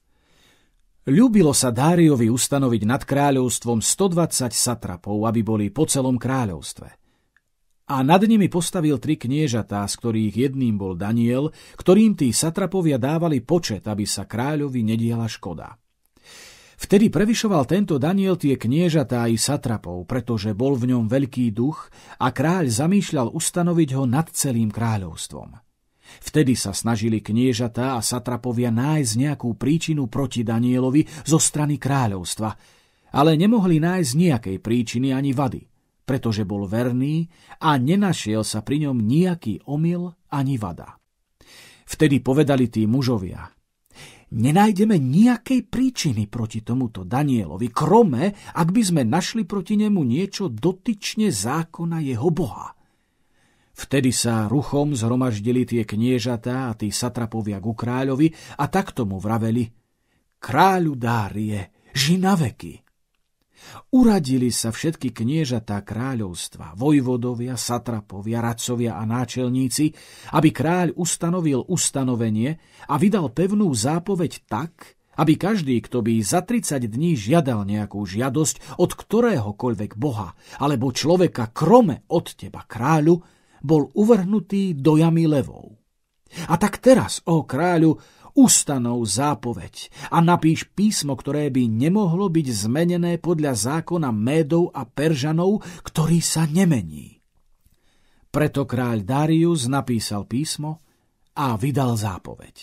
Ľúbilo sa Dáriovi ustanoviť nad kráľovstvom 120 satrapov, aby boli po celom kráľovstve. A nad nimi postavil 3 kniežatá, z ktorých jedným bol Daniel, ktorým tí satrapovia dávali počet, aby sa kráľovi nediala škoda. Vtedy prevyšoval tento Daniel tie kniežatá i satrapov, pretože bol v ňom veľký duch a kráľ zamýšľal ustanoviť ho nad celým kráľovstvom. Vtedy sa snažili kniežatá a satrapovia nájsť nejakú príčinu proti Danielovi zo strany kráľovstva, ale nemohli nájsť nejakej príčiny ani vady, pretože bol verný a nenašiel sa pri ňom nejaký omyl ani vada. Vtedy povedali tí mužovia: nenájdeme nejakej príčiny proti tomuto Danielovi, krome, ak by sme našli proti nemu niečo dotyčne zákona jeho Boha. Vtedy sa ruchom zhromaždili tie kniežatá a tí satrapovia ku kráľovi a takto mu vraveli: kráľu Dárie, ži na veky. Uradili sa všetky kniežatá kráľovstva, vojvodovia, satrapovia, radcovia a náčelníci, aby kráľ ustanovil ustanovenie a vydal pevnú zápoveď tak, aby každý, kto by za 30 dní žiadal nejakú žiadosť od ktoréhokoľvek boha alebo človeka krome od teba, kráľu, bol uvrhnutý do jamy levov. A tak teraz, ó kráľu, ustanov zápoveď a napíš písmo, ktoré by nemohlo byť zmenené podľa zákona Médov a Peržanov, ktorý sa nemení. Preto kráľ Darius napísal písmo a vydal zápoveď.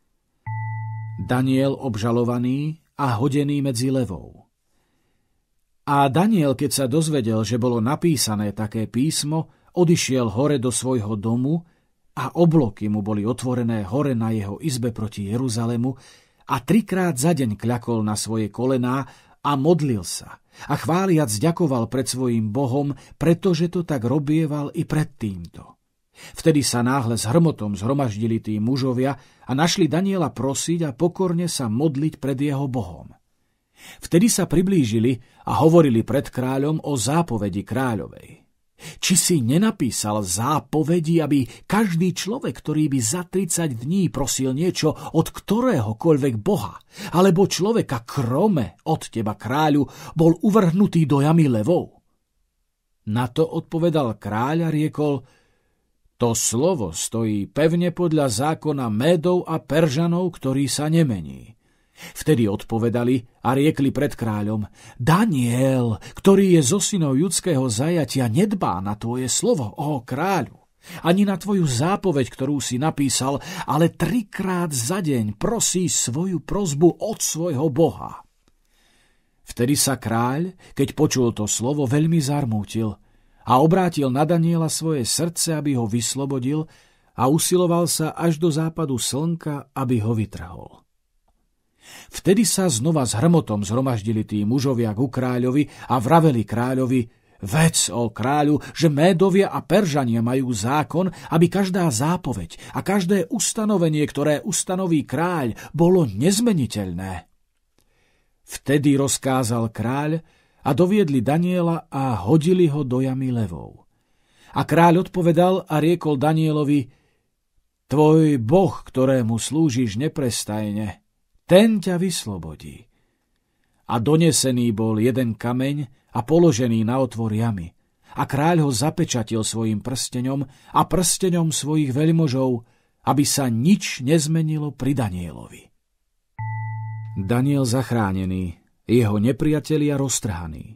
Daniel obžalovaný a hodený medzi levou. A Daniel, keď sa dozvedel, že bolo napísané také písmo, odišiel hore do svojho domu a obloky mu boli otvorené hore na jeho izbe proti Jeruzalému a 3-krát za deň kľakol na svoje kolená a modlil sa a chváliac ďakoval pred svojím Bohom, pretože to tak robieval i pred týmto. Vtedy sa náhle s hrmotom zhromaždili tí mužovia a našli Daniela prosiť a pokorne sa modliť pred jeho Bohom. Vtedy sa priblížili a hovorili pred kráľom o zápovedi kráľovej. Či si nenapísal zápovedi, aby každý človek, ktorý by za 30 dní prosil niečo od ktoréhokoľvek boha, alebo človeka krome od teba kráľu, bol uvrhnutý do jamy levov? Na to odpovedal kráľ a riekol: to slovo stojí pevne podľa zákona Médov a Peržanov, ktorý sa nemení. Vtedy odpovedali a riekli pred kráľom: Daniel, ktorý je zo synov judského zajatia, nedbá na tvoje slovo, ó kráľu, ani na tvoju zápoveď, ktorú si napísal, ale 3-krát za deň prosí svoju prosbu od svojho boha. Vtedy sa kráľ, keď počul to slovo, veľmi zarmútil a obrátil na Daniela svoje srdce, aby ho vyslobodil, a usiloval sa až do západu slnka, aby ho vytrhol. Vtedy sa znova s hrmotom zhromaždili tí mužovia ku kráľovi a vraveli kráľovi: Vedz, ó kráľu, že Médovia a Peržania majú zákon, aby každá zápoveď a každé ustanovenie, ktoré ustanoví kráľ, bolo nezmeniteľné. Vtedy rozkázal kráľ a doviedli Daniela a hodili ho do jamy levov. A kráľ odpovedal a riekol Danielovi: Tvoj boh, ktorému slúžiš neprestajne, ten ťa vyslobodí. A donesený bol jeden kameň a položený na otvor jamy. A kráľ ho zapečatil svojim prsteňom a prsteňom svojich veľmožov, aby sa nič nezmenilo pri Danielovi. Daniel zachránený, jeho nepriatelia roztrhaní.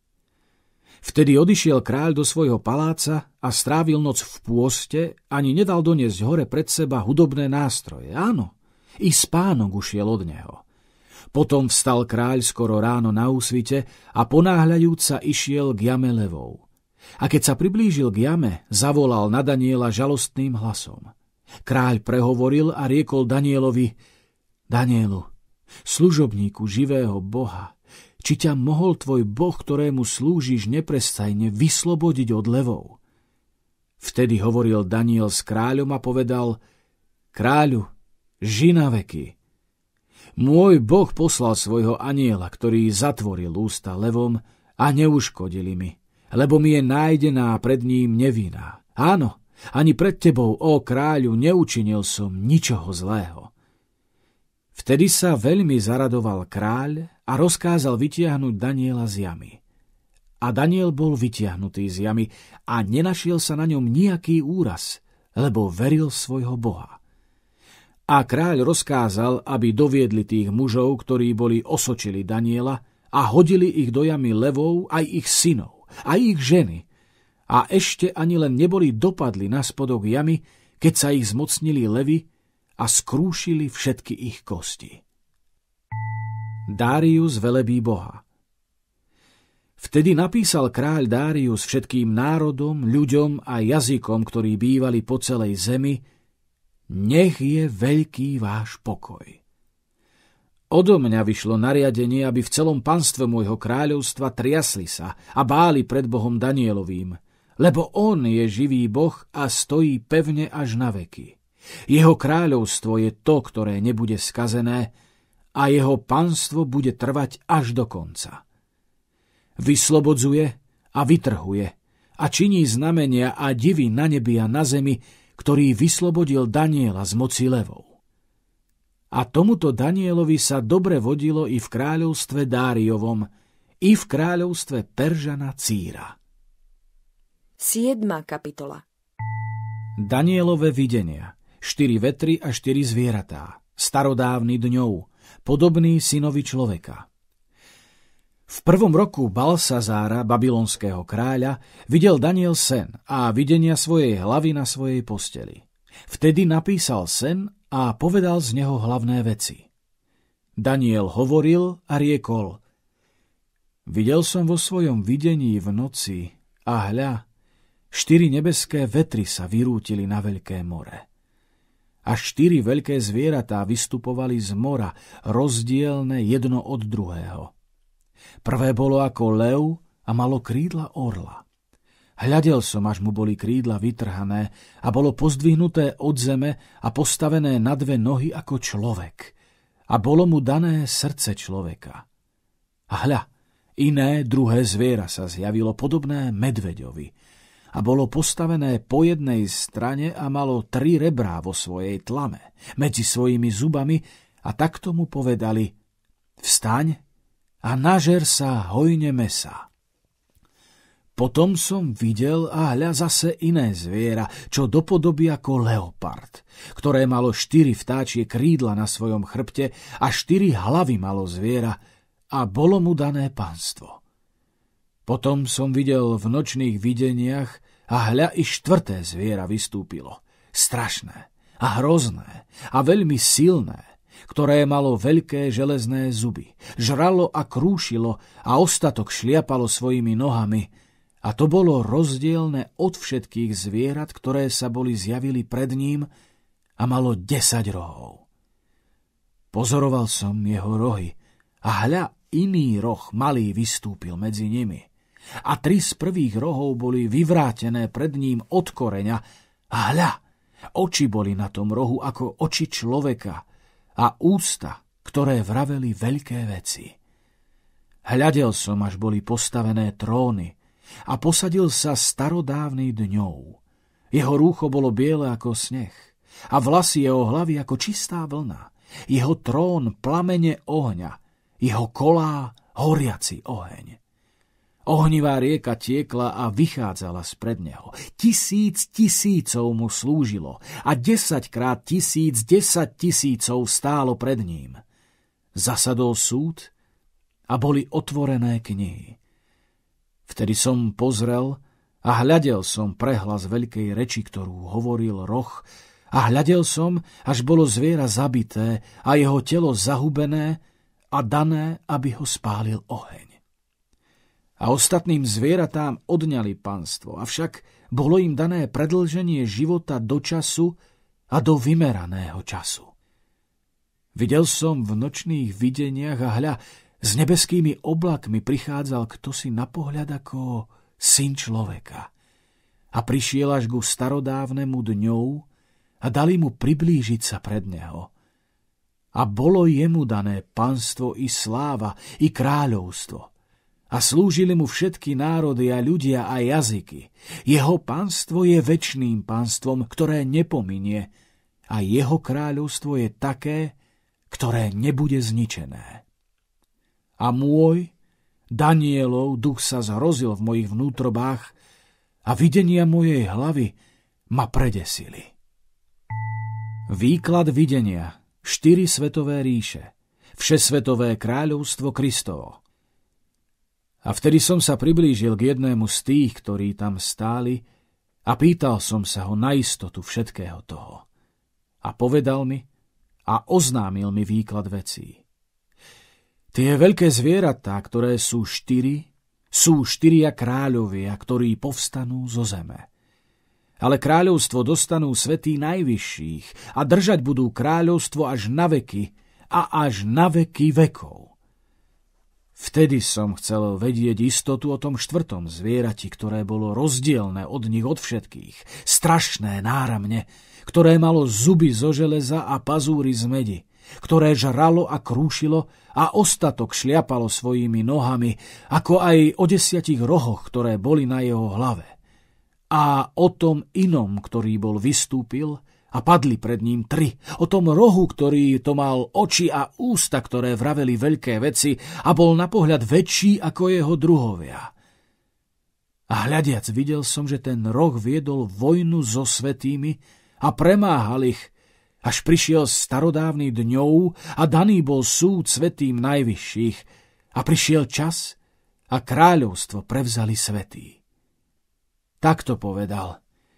Vtedy odišiel kráľ do svojho paláca a strávil noc v pôste, ani nedal doniesť hore pred seba hudobné nástroje. Áno, i spánok ušiel od neho. Potom vstal kráľ skoro ráno na úsvite a ponáhľajúc sa išiel k jame levov. A keď sa priblížil k jame, zavolal na Daniela žalostným hlasom. Kráľ prehovoril a riekol Danielovi: Danielu, služobníku živého Boha, či ťa mohol tvoj Boh, ktorému slúžiš neprestajne, vyslobodiť od levov? Vtedy hovoril Daniel s kráľom a povedal: Kráľu, ži na veky. Môj Boh poslal svojho anjela, ktorý zatvoril ústa levom a neuškodili mi, lebo mi je nájdená pred ním nevina. Áno, ani pred tebou, ó kráľu, neučinil som ničoho zlého. Vtedy sa veľmi zaradoval kráľ a rozkázal vytiahnuť Daniela z jamy. A Daniel bol vytiahnutý z jamy a nenašiel sa na ňom nejaký úraz, lebo veril svojho Boha. A kráľ rozkázal, aby doviedli tých mužov, ktorí boli osočili Daniela, a hodili ich do jamy levov, aj ich synov, aj ich ženy. A ešte ani len neboli dopadli na spodok jamy, keď sa ich zmocnili levy a skrúšili všetky ich kosti. Dárius velebí Boha. Vtedy napísal kráľ Dárius všetkým národom, ľuďom a jazykom, ktorí bývali po celej zemi: Nech je veľký váš pokoj. Odo mňa vyšlo nariadenie, aby v celom panstve môjho kráľovstva triasli sa a báli pred Bohom Danielovým, lebo on je živý Boh a stojí pevne až na veky. Jeho kráľovstvo je to, ktoré nebude skazené, a jeho panstvo bude trvať až do konca. Vyslobodzuje a vytrhuje a činí znamenia a divy na nebi a na zemi, ktorý vyslobodil Daniela z moci levov. A tomuto Danielovi sa dobre vodilo i v kráľovstve Dáriovom, i v kráľovstve Peržana Círa. 7. kapitola. Danielove videnia, 4 vetry a 4 zvieratá, starodávny dňov, podobný synovi človeka. V 1. roku Balsazára, babylonského kráľa, videl Daniel sen a videnia svojej hlavy na svojej posteli. Vtedy napísal sen a povedal z neho hlavné veci. Daniel hovoril a riekol: Videl som vo svojom videní v noci a hľa, 4 nebeské vetry sa vyrútili na veľké more. A 4 veľké zvieratá vystupovali z mora, rozdielne jedno od druhého. Prvé bolo ako lev a malo krídla orla. Hľadel som, až mu boli krídla vytrhané a bolo pozdvihnuté od zeme a postavené na 2 nohy ako človek. A bolo mu dané srdce človeka. A hľa, iné druhé zviera sa zjavilo podobné medveďovi a bolo postavené po jednej strane a malo 3 rebrá vo svojej tlame medzi svojimi zubami a takto mu povedali: Vstaň a nažer sa hojne mesa. Potom som videl a hľa zase iné zviera, čo dopodobí ako leopard, ktoré malo 4 vtáčie krídla na svojom chrbte a 4 hlavy malo zviera a bolo mu dané panstvo. Potom som videl v nočných videniach a hľa i 4. zviera vystúpilo, strašné a hrozné a veľmi silné, ktoré malo veľké železné zuby, žralo a krúšilo a ostatok šliapalo svojimi nohami. A to bolo rozdielne od všetkých zvierat, ktoré sa boli zjavili pred ním a malo 10 rohov. Pozoroval som jeho rohy a hľa iný roh malý vystúpil medzi nimi. A 3 z prvých rohov boli vyvrátené pred ním od koreňa a hľa, oči boli na tom rohu ako oči človeka a ústa, ktoré vraveli veľké veci. Hľadel som, až boli postavené tróny, a posadil sa starodávny dňou. Jeho rúcho bolo biele ako sneh a vlasy jeho hlavy ako čistá vlna. Jeho trón plamene ohňa, jeho kolá horiaci oheň. Ohnivá rieka tiekla a vychádzala spred neho. 1000 000 mu slúžilo a 10-krát 1000 10 000 stálo pred ním. Zasadol súd a boli otvorené knihy. Vtedy som pozrel a hľadel som prehlas veľkej reči, ktorú hovoril roh, a hľadel som, až bolo zviera zabité a jeho telo zahubené a dané, aby ho spálil oheň. A ostatným zvieratám odňali panstvo, avšak bolo im dané predĺženie života do času a do vymeraného času. Videl som v nočných videniach a hľa, s nebeskými oblakmi prichádzal ktosi na pohľad ako syn človeka. A prišiel až ku starodávnemu dňou a dali mu priblížiť sa pred neho. A bolo jemu dané panstvo i sláva, i kráľovstvo. A slúžili mu všetky národy a ľudia a jazyky. Jeho panstvo je večným panstvom, ktoré nepominie, a jeho kráľovstvo je také, ktoré nebude zničené. A môj, Danielov, duch sa zhrozil v mojich vnútrobách a videnia mojej hlavy ma predesili. Výklad videnia 4 svetové ríše, všesvetové kráľovstvo Kristovo. A vtedy som sa priblížil k jednému z tých, ktorí tam stáli, a pýtal som sa ho na istotu všetkého toho. A povedal mi a oznámil mi výklad vecí. Tie veľké zvieratá, ktoré sú 4 kráľovia, ktorí povstanú zo zeme. Ale kráľovstvo dostanú svätí najvyšších a držať budú kráľovstvo až na veky a až na veky vekov. Vtedy som chcel vedieť istotu o tom 4. zvierati, ktoré bolo rozdielne od nich od všetkých, strašné náramne, ktoré malo zuby zo železa a pazúry z medi, ktoré žralo a krúšilo a ostatok šliapalo svojimi nohami, ako aj o 10 rohoch, ktoré boli na jeho hlave. A o tom inom, ktorý bol vystúpil, a padli pred ním 3, o tom rohu, ktorý to mal oči a ústa, ktoré vraveli veľké veci a bol na pohľad väčší ako jeho druhovia. A hľadiac videl som, že ten roh viedol vojnu so svätými a premáhal ich, až prišiel starodávny dňou a daný bol súd svätým najvyšších a prišiel čas a kráľovstvo prevzali svätí. Takto povedal: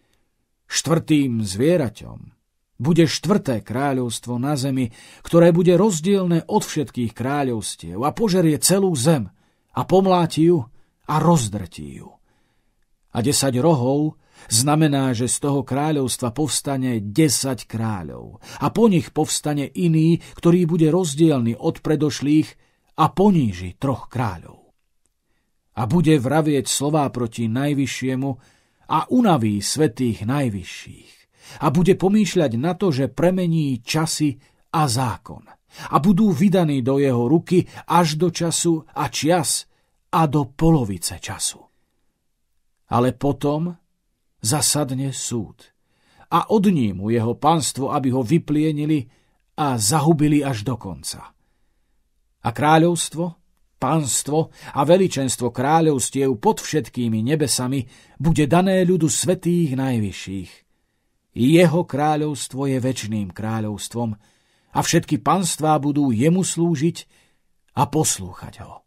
4. zvieraťom bude 4. kráľovstvo na zemi, ktoré bude rozdielne od všetkých kráľovstiev a požerie celú zem a pomláti ju a rozdrtí ju. A 10 rohov znamená, že z toho kráľovstva povstane 10 kráľov a po nich povstane iný, ktorý bude rozdielny od predošlých a poníži 3 kráľov. A bude vravieť slová proti najvyššiemu a unaví svätých najvyšších a bude pomýšľať na to, že premení časy a zákon. a budú vydaní do jeho ruky až do času a čias a do polovice času. Ale potom zasadne súd a odní mu jeho panstvo, aby ho vyplienili a zahubili až do konca. A kráľovstvo, panstvo a veličenstvo kráľovstiev pod všetkými nebesami bude dané ľudu svätých najvyšších. Jeho kráľovstvo je večným kráľovstvom a všetky panstvá budú jemu slúžiť a poslúchať ho.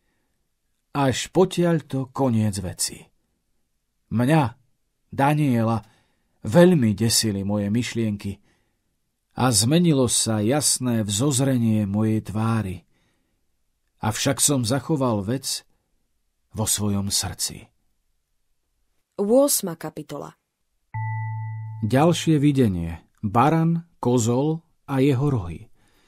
Až potiaľto koniec veci. Mňa, Daniela, veľmi desili moje myšlienky a zmenilo sa jasné vzozrenie mojej tvári. Avšak som zachoval vec vo svojom srdci. 8. kapitola. Ďalšie videnie. Baran, kozol a jeho rohy.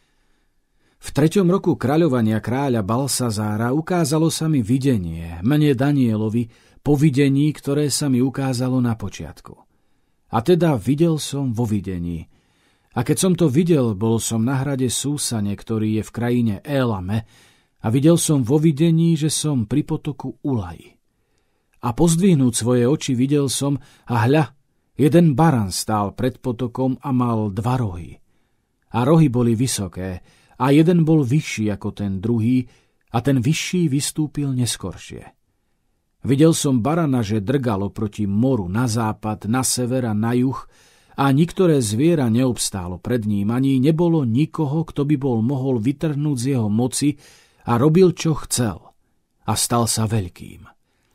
V 3. roku kráľovania kráľa Balsazára ukázalo sa mi videnie, mne Danielovi, po videní, ktoré sa mi ukázalo na počiatku. A teda videl som vo videní. A keď som to videl, bol som na hrade Súsane, ktorý je v krajine Élame, a videl som vo videní, že som pri potoku Ulaji. A pozdvihnúť svoje oči videl som, a hľa, jeden baran stál pred potokom a mal 2 rohy. A rohy boli vysoké, a jeden bol vyšší ako ten druhý, a ten vyšší vystúpil neskoršie. Videl som barana, že drgalo proti moru na západ, na sever a na juh, a niektoré zviera neobstálo pred ním, ani nebolo nikoho, kto by bol mohol vytrhnúť z jeho moci, a robil, čo chcel, a stal sa veľkým.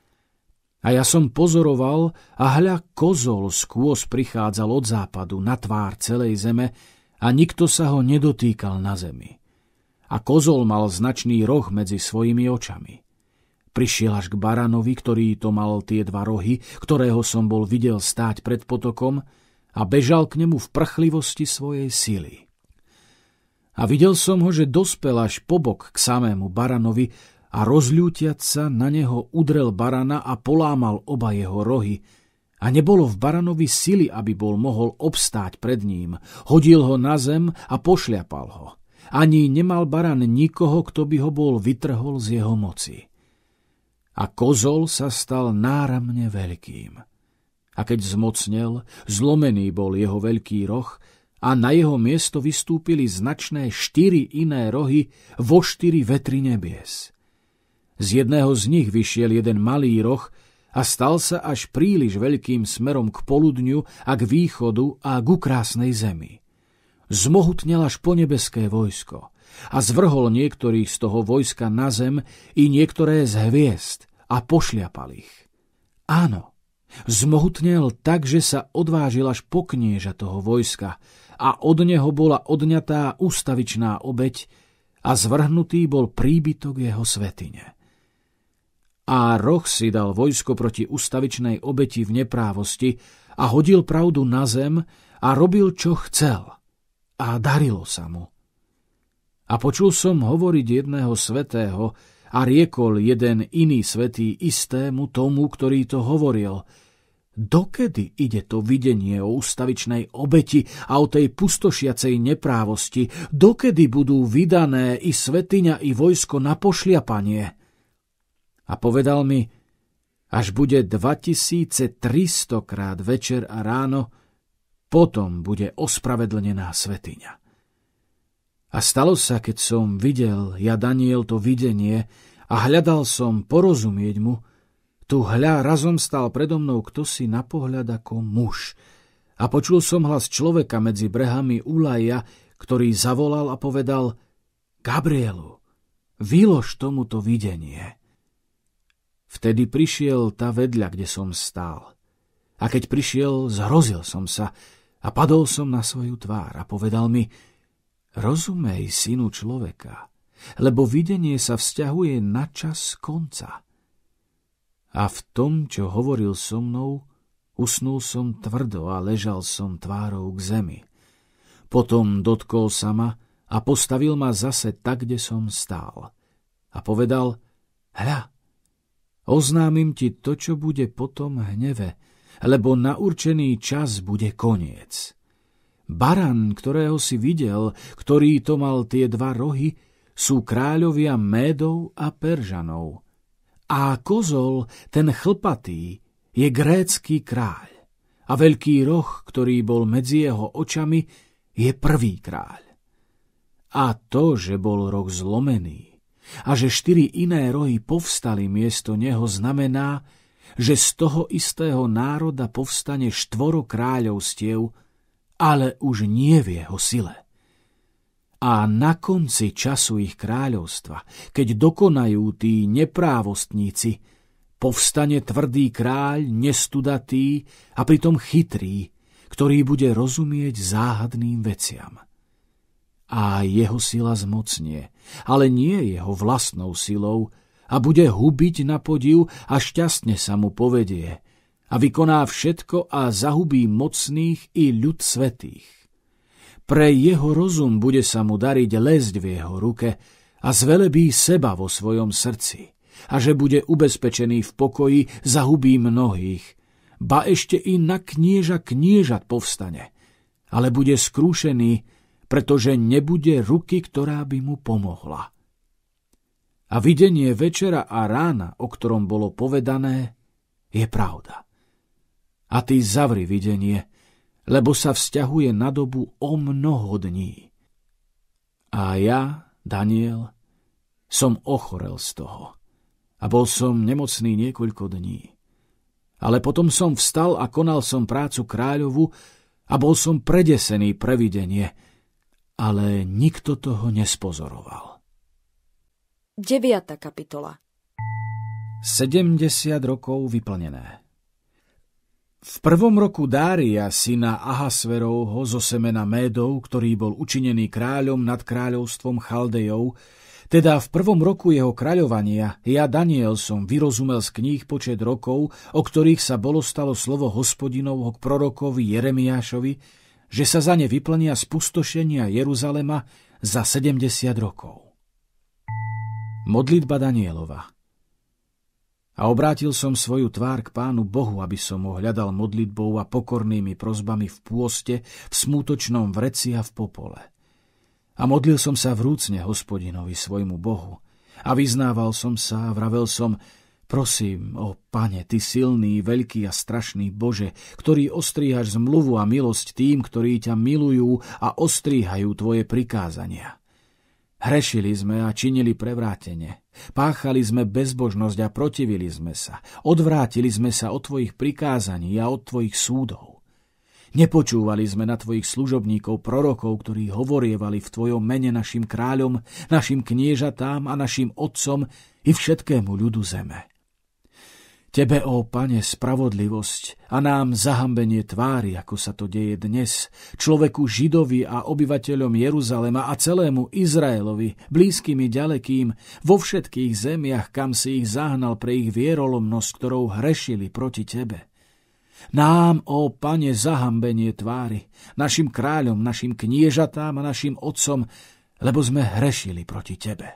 A ja som pozoroval, a hľa, kozol skôs prichádzal od západu na tvár celej zeme, a nikto sa ho nedotýkal na zemi. A kozol mal značný roh medzi svojimi očami. Prišiel až k baranovi, ktorý to mal tie 2 rohy, ktorého som bol videl stáť pred potokom, a bežal k nemu v prchlivosti svojej sily. A videl som ho, že dospel až po bok k samému baranovi a rozľútiac sa na neho udrel barana a polámal oba jeho rohy. A nebolo v baranovi sily, aby bol mohol obstáť pred ním. Hodil ho na zem a pošľapal ho. Ani nemal baran nikoho, kto by ho bol vytrhol z jeho moci. A kozol sa stal náramne veľkým. A keď zmocnel, zlomený bol jeho veľký roh, a na jeho miesto vystúpili značné 4 iné rohy vo 4 vetri nebies. Z jedného z nich vyšiel jeden malý roh a stal sa až príliš veľkým smerom k poludňu a k východu a ku krásnej zemi. Zmohutnel až po nebeské vojsko a zvrhol niektorých z toho vojska na zem i niektoré z hviezd a pošľapal ich. Áno, zmohutnel tak, že sa odvážil až po knieža toho vojska a od neho bola odňatá ústavičná obeť a zvrhnutý bol príbytok jeho svätyne. A roh si dal vojsko proti ustavičnej obeti v neprávosti a hodil pravdu na zem a robil, čo chcel. A darilo sa mu. A počul som hovoriť jedného svätého a riekol jeden iný svätý istému tomu, ktorý to hovoril: dokedy ide to videnie o ustavičnej obeti a o tej pustošiacej neprávosti? Dokedy budú vydané i svätyňa, i vojsko na pošliapanie? A povedal mi, až bude 2300 krát večer a ráno, potom bude ospravedlnená svätyňa. A stalo sa, keď som videl, ja Daniel, to videnie a hľadal som porozumieť mu, tu hľa razom stal predo mnou kdosi na pohľad ako muž. A počul som hlas človeka medzi brehami Ulaja, ktorý zavolal a povedal: Gabrielu, vylož tomuto videnie. Vtedy prišiel tá vedľa, kde som stál. A keď prišiel, zhrozil som sa a padol som na svoju tvár a povedal mi: rozumej, synu človeka, lebo videnie sa vzťahuje na čas konca. A v tom, čo hovoril so mnou, usnul som tvrdo a ležal som tvárou k zemi. Potom dotkol sa ma a postavil ma zase tak, kde som stál. A povedal: hľa, oznámim ti to, čo bude potom hneve, lebo na určený čas bude koniec. Baran, ktorého si videl, ktorý to mal tie 2 rohy, sú kráľovia Médov a Peržanov. A kozol, ten chlpatý, je grécky kráľ. A veľký roh, ktorý bol medzi jeho očami, je prvý kráľ. A to, že bol roh zlomený a že 4 iné rohy povstali miesto neho, znamená, že z toho istého národa povstane 4 kráľovstiev, ale už nie v jeho sile. A na konci času ich kráľovstva, keď dokonajú tí neprávostníci, povstane tvrdý kráľ, nestudatý a pritom chytrý, ktorý bude rozumieť záhadným veciam. A jeho sila zmocnie, ale nie jeho vlastnou silou, a bude hubiť na podiv a šťastne sa mu povedie, a vykoná všetko a zahubí mocných i ľud svätých. Pre jeho rozum bude sa mu dariť lesť v jeho ruke a zvelebí seba vo svojom srdci, a že bude ubezpečený v pokoji, zahubí mnohých, ba ešte i na kniežat povstane, ale bude skrúšený, pretože nebude ruky, ktorá by mu pomohla. A videnie večera a rána, o ktorom bolo povedané, je pravda. A ty zavri videnie, lebo sa vzťahuje na dobu o mnoho dní. A ja, Daniel, som ochorel z toho a bol som nemocný niekoľko dní. Ale potom som vstal a konal som prácu kráľovu a bol som predesený pre videnie, ale nikto toho nespozoroval. 9. kapitola. 70 rokov vyplnené. V 1. roku Dária, syna Ahasverovho zo semena Médov, ktorý bol učinený kráľom nad kráľovstvom Chaldejov, teda v 1. roku jeho kráľovania, ja Daniel som vyrozumel z kníh počet rokov, o ktorých sa bolo stalo slovo Hospodinovho k prorokovi Jeremiášovi, že sa za ne vyplnia spustošenia Jeruzalema za 70 rokov. Modlitba Danielova. A obrátil som svoju tvár k Pánu Bohu, aby som ho hľadal modlitbou a pokornými prosbami v pôste, v smútočnom vreci a v popole. A modlil som sa vrúcne Hospodinovi svojmu Bohu. A vyznával som sa a vravel som, prosím, ó Pane, ty silný, veľký a strašný Bože, ktorý ostríhaš zmluvu a milosť tým, ktorí ťa milujú a ostríhajú tvoje prikázania. Hrešili sme a činili prevrátenie. Páchali sme bezbožnosť a protivili sme sa. Odvrátili sme sa od tvojich prikázaní a od tvojich súdov. Nepočúvali sme na tvojich služobníkov, prorokov, ktorí hovorievali v tvojom mene našim kráľom, našim kniežatám a našim otcom i všetkému ľudu zeme. Tebe, ó Pane, spravodlivosť a nám zahambenie tvári, ako sa to deje dnes, človeku Židovi a obyvateľom Jeruzalema a celému Izraelovi, blízkym i ďalekým, vo všetkých zemiach, kam si ich zahnal pre ich vierolomnosť, ktorou hrešili proti tebe. Nám, ó Pane, zahambenie tvári, našim kráľom, našim kniežatám a našim otcom, lebo sme hrešili proti tebe.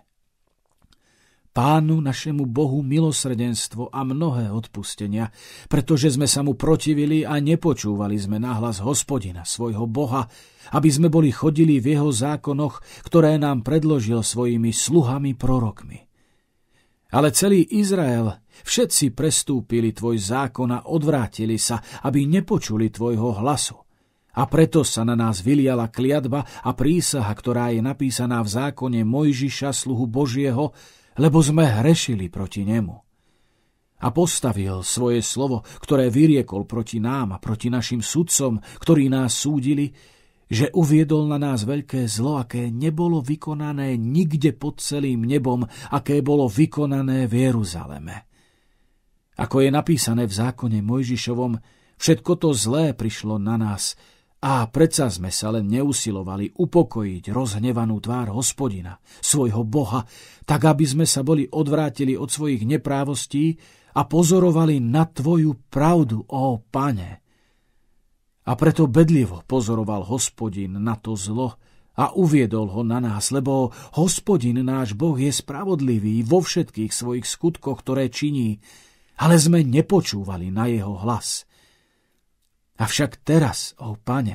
Pánu našemu Bohu milosrdenstvo a mnohé odpustenia, pretože sme sa mu protivili a nepočúvali sme nahlas Hospodina, svojho Boha, aby sme boli chodili v jeho zákonoch, ktoré nám predložil svojimi sluhami prorokmi. Ale celý Izrael, všetci prestúpili tvoj zákon a odvrátili sa, aby nepočuli tvojho hlasu. A preto sa na nás vyliala kliatba a prísaha, ktorá je napísaná v zákone Mojžiša, sluhu Božieho, lebo sme hrešili proti nemu. A postavil svoje slovo, ktoré vyriekol proti nám a proti našim sudcom, ktorí nás súdili, že uviedol na nás veľké zlo, aké nebolo vykonané nikde pod celým nebom, aké bolo vykonané v Jeruzaleme. Ako je napísané v zákone Mojžišovom, všetko to zlé prišlo na nás, a predsa sme sa len neusilovali upokojiť rozhnevanú tvár Hospodina, svojho Boha, tak aby sme sa boli odvrátili od svojich neprávostí a pozorovali na tvoju pravdu, ó Pane. A preto bedlivo pozoroval Hospodin na to zlo a uviedol ho na nás, lebo Hospodin náš Boh je spravodlivý vo všetkých svojich skutkoch, ktoré činí, ale sme nepočúvali na jeho hlas. Avšak teraz, ó Pane,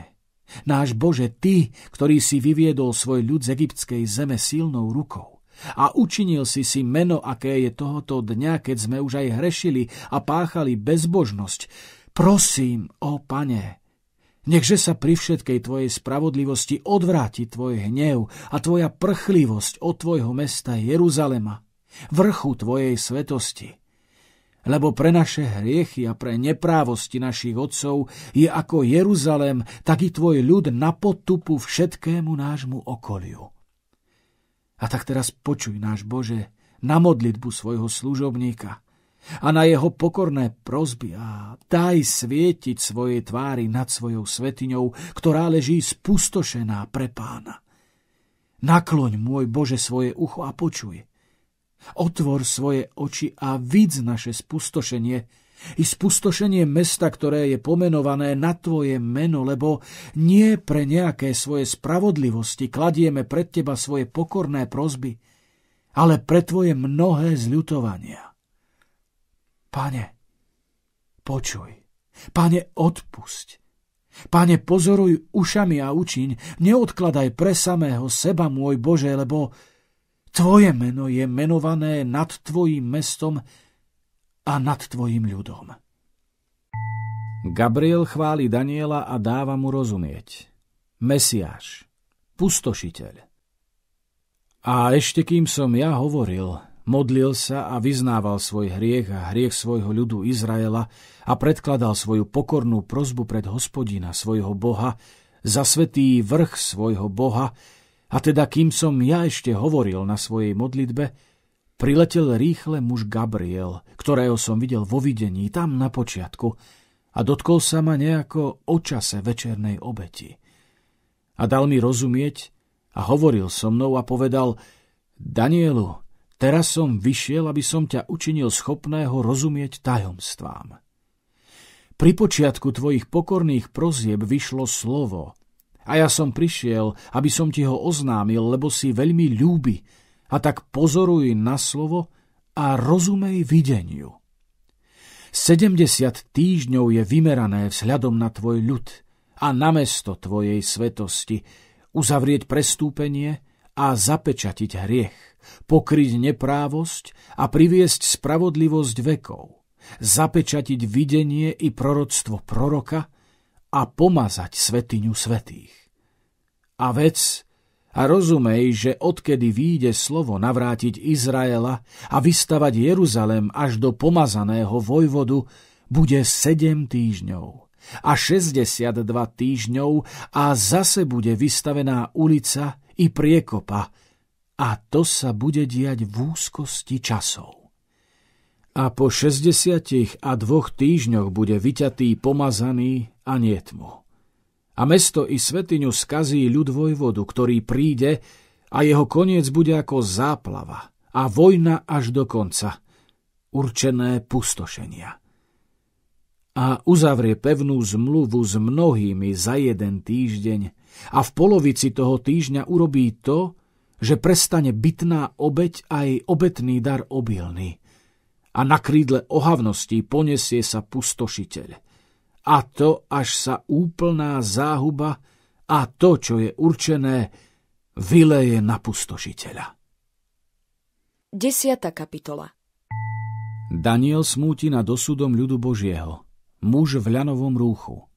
Náš Bože, Ty, ktorý si vyviedol svoj ľud z egyptskej zeme silnou rukou a učinil si meno, aké je tohoto dňa, keď sme už aj hrešili a páchali bezbožnosť. Prosím, ó Pane, nechže sa pri všetkej Tvojej spravodlivosti odvráti Tvoj hnev a Tvoja prchlivosť od Tvojho mesta Jeruzalema, vrchu Tvojej svetosti. Lebo pre naše hriechy a pre neprávosti našich otcov je ako Jeruzalém, tak i Tvoj ľud na potupu všetkému nášmu okoliu. A tak teraz počuj, náš Bože, na modlitbu svojho služobníka a na jeho pokorné prosby a daj svietiť svojej tvári nad svojou svetiňou, ktorá leží spustošená pre Pána. Nakloň, môj Bože, svoje ucho a počuj. Otvor svoje oči a vidz naše spustošenie i spustošenie mesta, ktoré je pomenované na Tvoje meno, lebo nie pre nejaké svoje spravodlivosti kladieme pred Teba svoje pokorné prosby, ale pre Tvoje mnohé zľutovania. Pane, počuj. Pane, odpusť. Pane, pozoruj ušami a učiň, neodkladaj pre samého seba, môj Bože, lebo Tvoje meno je menované nad Tvojím mestom a nad Tvojim ľudom. Gabriel chváli Daniela a dáva mu rozumieť. Mesiáš, pustošiteľ. A ešte kým som ja hovoril, modlil sa a vyznával svoj hriech a hriech svojho ľudu Izraela a predkladal svoju pokornú prosbu pred Hospodina, svojho Boha, za svätý vrch svojho Boha, a teda kým som ja ešte hovoril na svojej modlitbe, priletel rýchle muž Gabriel, ktorého som videl vo videní tam na počiatku, a dotkol sa ma nejako o čase večernej obeti. A dal mi rozumieť a hovoril so mnou a povedal: Danielu, teraz som vyšiel, aby som ťa učinil schopného rozumieť tajomstvám. Pri počiatku tvojich pokorných prosieb vyšlo slovo, a ja som prišiel, aby som ti ho oznámil, lebo si veľmi ľúbi, a tak pozoruj na slovo a rozumej videniu. 70 týždňov je vymerané vzhľadom na tvoj ľud a na mesto tvojej svetosti, uzavrieť prestúpenie a zapečatiť hriech, pokryť neprávosť a priviesť spravodlivosť vekov, zapečatiť videnie i proroctvo proroka a pomazať svätyňu svätých. A vec a rozumej, že odkedy vyjde slovo navrátiť Izraela a vystavať Jeruzalém až do pomazaného vojvodu, bude 7 týždňov a 62 týždňov a zase bude vystavená ulica i priekopa, a to sa bude diať v úzkosti časov. A po 62 týždňoch bude vyťatý pomazaný a niet mu. A mesto i svätyňu skazí ľud vojvodu, ktorý príde, a jeho koniec bude ako záplava a vojna až do konca, určené pustošenia. A uzavrie pevnú zmluvu s mnohými za 1 týždeň a v polovici toho týždňa urobí to, že prestane bytná obeť aj obetný dar obilný. A na krídle ohavností ponesie sa pustošiteľ. A to, až sa úplná záhuba a to, čo je určené, vyleje na pustošiteľa. 10. kapitola. Daniel smúti nad osudom ľudu Božieho, muž v ľanovom rúchu.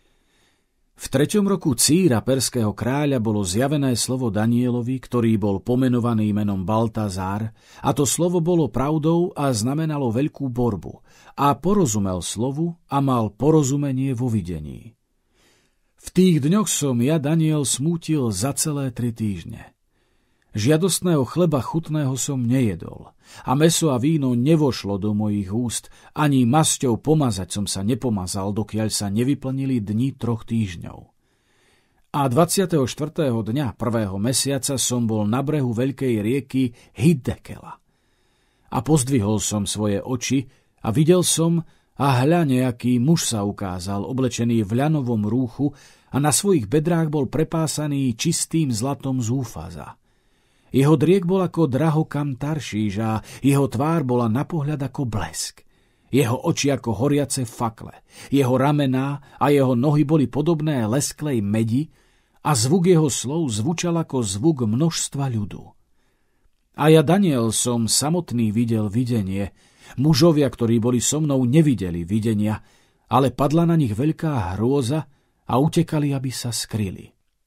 V 3. roku Círa, perského kráľa, bolo zjavené slovo Danielovi, ktorý bol pomenovaný menom Baltazár, a to slovo bolo pravdou a znamenalo veľkú borbu, a porozumel slovu a mal porozumenie vo videní. V tých dňoch som ja, Daniel, smútil za celé 3 týždne. Žiadostného chleba chutného som nejedol a mäso a víno nevošlo do mojich úst, ani masťou pomazať som sa nepomazal, dokiaľ sa nevyplnili dni 3 týždňov. A 24. dňa 1. mesiaca som bol na brehu veľkej rieky Hiddekela. A pozdvihol som svoje oči a videl som, a hľa, nejaký muž sa ukázal, oblečený v ľanovom rúchu, a na svojich bedrách bol prepásaný čistým zlatom z Úfaza. Jeho driek bol ako drahokam Taršíš a jeho tvár bola na pohľad ako blesk. Jeho oči ako horiace fakle, jeho ramená a jeho nohy boli podobné lesklej medi a zvuk jeho slov zvučal ako zvuk množstva ľudu. A ja, Daniel, som samotný videl videnie. Mužovia, ktorí boli so mnou, nevideli videnia, ale padla na nich veľká hrôza a utekali, aby sa skryli.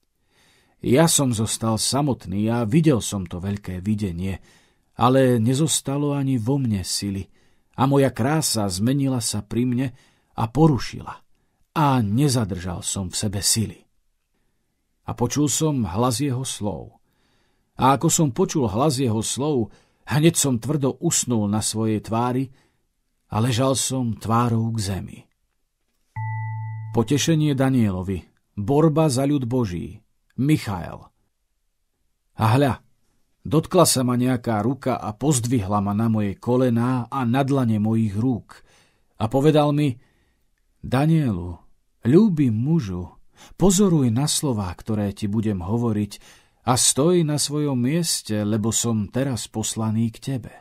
Ja som zostal samotný a videl som to veľké videnie, ale nezostalo ani vo mne sily. A moja krása zmenila sa pri mne a porušila. A nezadržal som v sebe sily. A počul som hlas jeho slov. A ako som počul hlas jeho slov, hneď som tvrdo usnul na svojej tvári a ležal som tvárou k zemi. Potešenie Danielovi. Borba za ľud Boží. Michael. A hľa, dotkla sa ma nejaká ruka a pozdvihla ma na moje kolená a na dlane mojich rúk. A povedal mi: Danielu, ľúbi mužu, pozoruj na slová, ktoré ti budem hovoriť, a stoj na svojom mieste, lebo som teraz poslaný k tebe.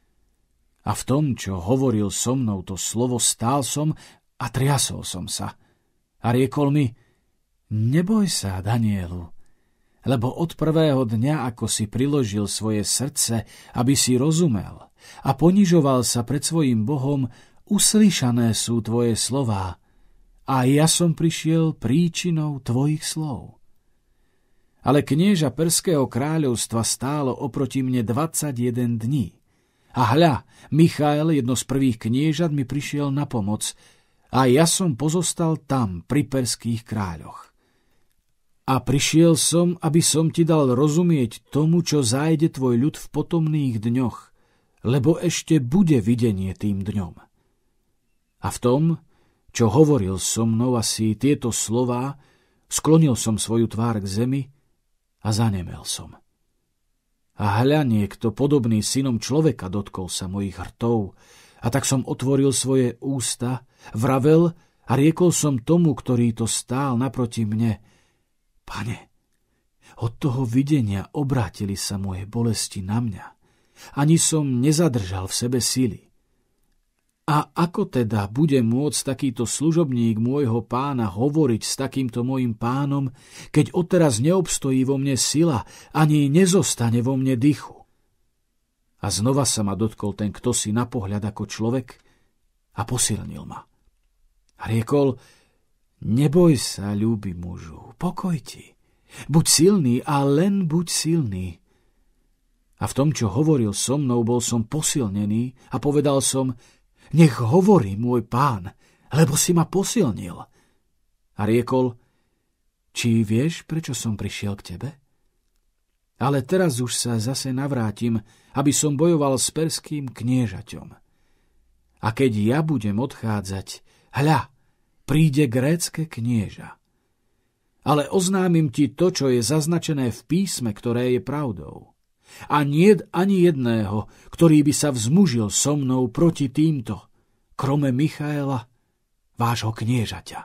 A v tom, čo hovoril so mnou to slovo, stál som a triasol som sa. A riekol mi: Neboj sa, Danielu, lebo od prvého dňa, ako si priložil svoje srdce, aby si rozumel a ponižoval sa pred svojím Bohom, uslyšané sú tvoje slová a ja som prišiel príčinou tvojich slov. Ale knieža Perského kráľovstva stálo oproti mne 21 dní. A hľa, Michael, jedno z prvých kniežat, mi prišiel na pomoc a ja som pozostal tam pri Perských kráľoch. A prišiel som, aby som ti dal rozumieť tomu, čo zájde tvoj ľud v potomných dňoch, lebo ešte bude videnie tým dňom. A v tom, čo hovoril so mnou asi tieto slová, sklonil som svoju tvár k zemi a zanemel som. A hľa, niekto podobný synom človeka dotkol sa mojich hrtov, a tak som otvoril svoje ústa, vravel a riekol som tomu, ktorý to stál naproti mne: Pane, od toho videnia obrátili sa moje bolesti na mňa. Ani som nezadržal v sebe sily. A ako teda bude môcť takýto služobník môjho pána hovoriť s takýmto môjim pánom, keď odteraz neobstojí vo mne sila, ani nezostane vo mne dychu? A znova sa ma dotkol ten kdosi na pohľad ako človek a posilnil ma. A riekol: Neboj sa, ľúbi mužu, pokoj ti. Buď silný a len buď silný. A v tom, čo hovoril so mnou, bol som posilnený a povedal som: Nech hovorí môj pán, lebo si ma posilnil. A riekol: Či vieš, prečo som prišiel k tebe? Ale teraz už sa zase navrátim, aby som bojoval s perským kniežaťom. A keď ja budem odchádzať, hľa, príde grécke knieža. Ale oznámim ti to, čo je zaznačené v písme, ktoré je pravdou. A niet ani jedného, ktorý by sa vzmužil so mnou proti týmto, krome Michaela, vášho kniežaťa.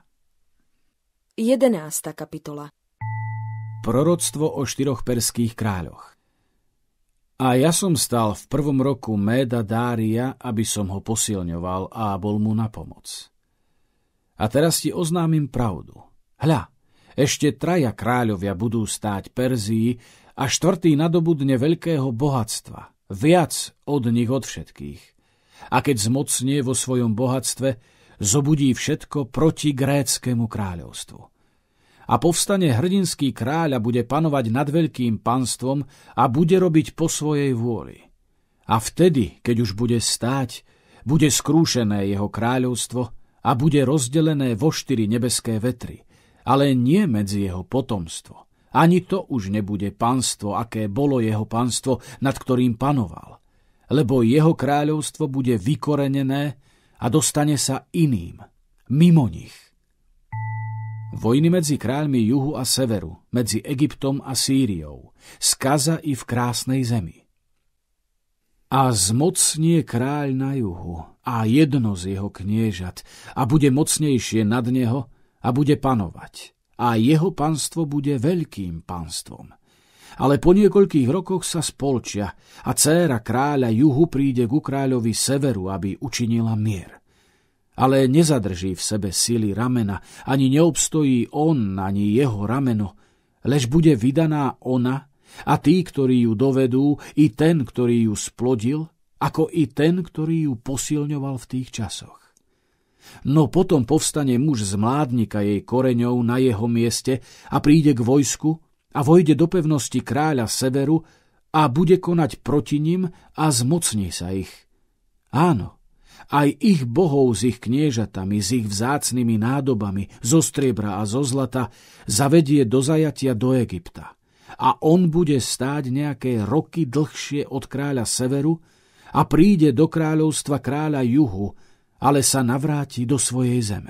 11. kapitola. Proroctvo o 4 perských kráľoch. A ja som stal v 1. roku Méda Dária, aby som ho posilňoval a bol mu na pomoc. A teraz ti oznámim pravdu. Hľa, ešte 3 kráľovia budú stáť Perzii a 4. nadobudne veľkého bohatstva, viac od nich od všetkých. A keď zmocnie vo svojom bohatstve, zobudí všetko proti gréckemu kráľovstvu. A povstane hrdinský kráľ a bude panovať nad veľkým panstvom a bude robiť po svojej vôli. A vtedy, keď už bude stáť, bude skrúšené jeho kráľovstvo a bude rozdelené vo 4 nebeské vetry, ale nie medzi jeho potomstvo. Ani to už nebude panstvo, aké bolo jeho panstvo, nad ktorým panoval, lebo jeho kráľovstvo bude vykorenené a dostane sa iným, mimo nich. Vojny medzi kráľmi juhu a severu, medzi Egyptom a Sýriou, skaza i v krásnej zemi. A zmocnie kráľ na juhu a jedno z jeho kniežat a bude mocnejšie nad neho a bude panovať. A jeho panstvo bude veľkým panstvom. Ale po niekoľkých rokoch sa spolčia a dcéra kráľa juhu príde ku kráľovi severu, aby učinila mier. ale nezadrží v sebe sily ramena, ani neobstojí on, ani jeho rameno, lež bude vydaná ona a tí, ktorí ju dovedú, i ten, ktorý ju splodil, ako i ten, ktorý ju posilňoval v tých časoch. No potom povstane muž z mládnika jej koreňov na jeho mieste a príde k vojsku a vojde do pevnosti kráľa Severu a bude konať proti nim a zmocní sa ich. Áno, aj ich bohov s ich kniežatami, s ich vzácnymi nádobami, zo striebra a zo zlata, zavedie do zajatia do Egypta. A on bude stáť nejaké roky dlhšie od kráľa Severu a príde do kráľovstva kráľa Juhu, ale sa navráti do svojej zeme.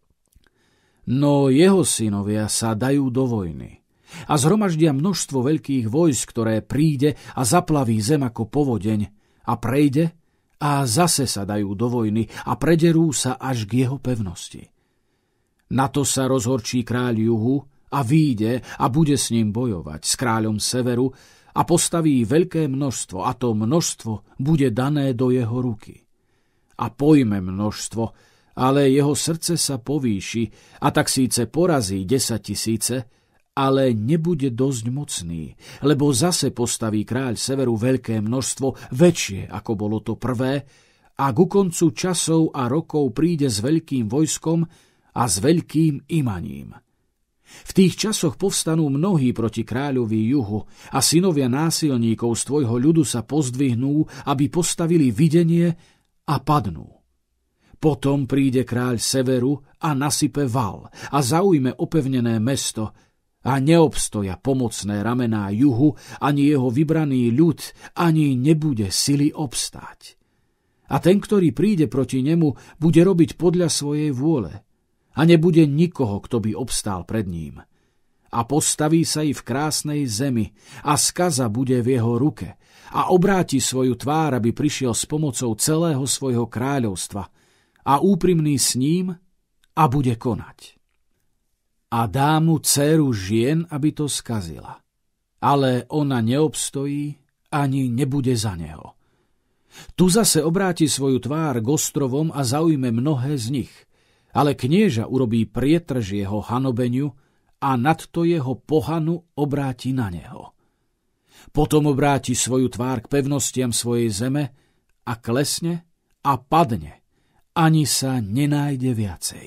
No jeho synovia sa dajú do vojny a zhromaždia množstvo veľkých vojsk, ktoré príde a zaplaví zem ako povodeň a prejde a zase sa dajú do vojny a prederú sa až k jeho pevnosti. Na to sa rozhorčí kráľ Juhu a vyjde a bude s ním bojovať, s kráľom Severu, a postaví veľké množstvo, a to množstvo bude dané do jeho ruky. A pojme množstvo, ale jeho srdce sa povýši, a tak síce porazí 10 000, ale nebude dosť mocný, lebo zase postaví kráľ Severu veľké množstvo, väčšie ako bolo to prvé, a ku koncu časov a rokov príde s veľkým vojskom a s veľkým imaním. V tých časoch povstanú mnohí proti kráľovi Juhu a synovia násilníkov z tvojho ľudu sa pozdvihnú, aby postavili videnie a padnú. Potom príde kráľ Severu a nasype val a zaujme opevnené mesto a neobstoja pomocné ramená Juhu, ani jeho vybraný ľud, ani nebude sily obstáť. A ten, ktorý príde proti nemu, bude robiť podľa svojej vôle a nebude nikoho, kto by obstál pred ním. A postaví sa i v krásnej zemi a skaza bude v jeho ruke a obráti svoju tvár, aby prišiel s pomocou celého svojho kráľovstva a úprimný s ním a bude konať. A dá mu dcéru žien, aby to skazila. Ale ona neobstojí, ani nebude za neho. Tu zase obráti svoju tvár k ostrovom a zaujme mnohé z nich, ale knieža urobí prietrž jeho hanobeniu a nadto jeho pohanu obráti na neho. Potom obráti svoju tvár k pevnostiam svojej zeme a klesne a padne, ani sa nenájde viacej.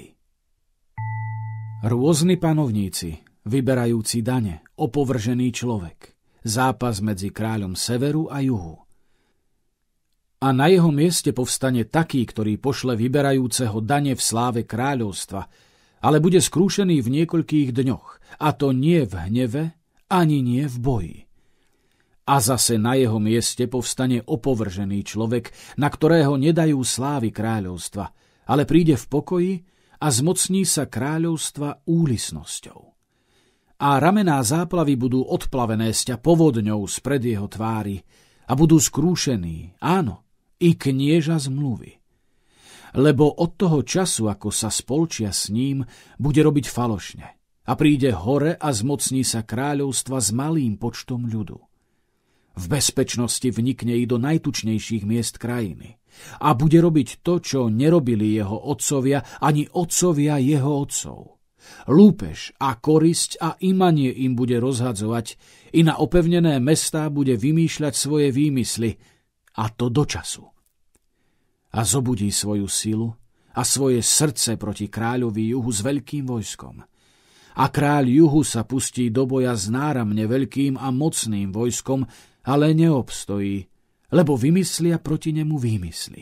Rôzni panovníci, vyberajúci dane, opovržený človek, zápas medzi kráľom Severu a Juhu. A na jeho mieste povstane taký, ktorý pošle vyberajúceho dane v sláve kráľovstva, ale bude skrúšený v niekoľkých dňoch, a to nie v hneve, ani nie v boji. A zase na jeho mieste povstane opovržený človek, na ktorého nedajú slávy kráľovstva, ale príde v pokoji a zmocní sa kráľovstva úlisnosťou. A ramená záplavy budú odplavené sťa povodňou spred jeho tvári a budú skrúšení, áno, i knieža zmluvy. Lebo od toho času, ako sa spolčia s ním, bude robiť falošne a príde hore a zmocní sa kráľovstva s malým počtom ľudu. V bezpečnosti vnikne i do najtučnejších miest krajiny a bude robiť to, čo nerobili jeho otcovia ani otcovia jeho otcov. Lúpež a korisť a imanie im bude rozhadzovať, i na opevnené mestá bude vymýšľať svoje výmysly, a to do času. A zobudí svoju silu a svoje srdce proti kráľovi Juhu s veľkým vojskom. A kráľ Juhu sa pustí do boja s náramne veľkým a mocným vojskom, ale neobstojí, lebo vymyslia proti nemu výmysly.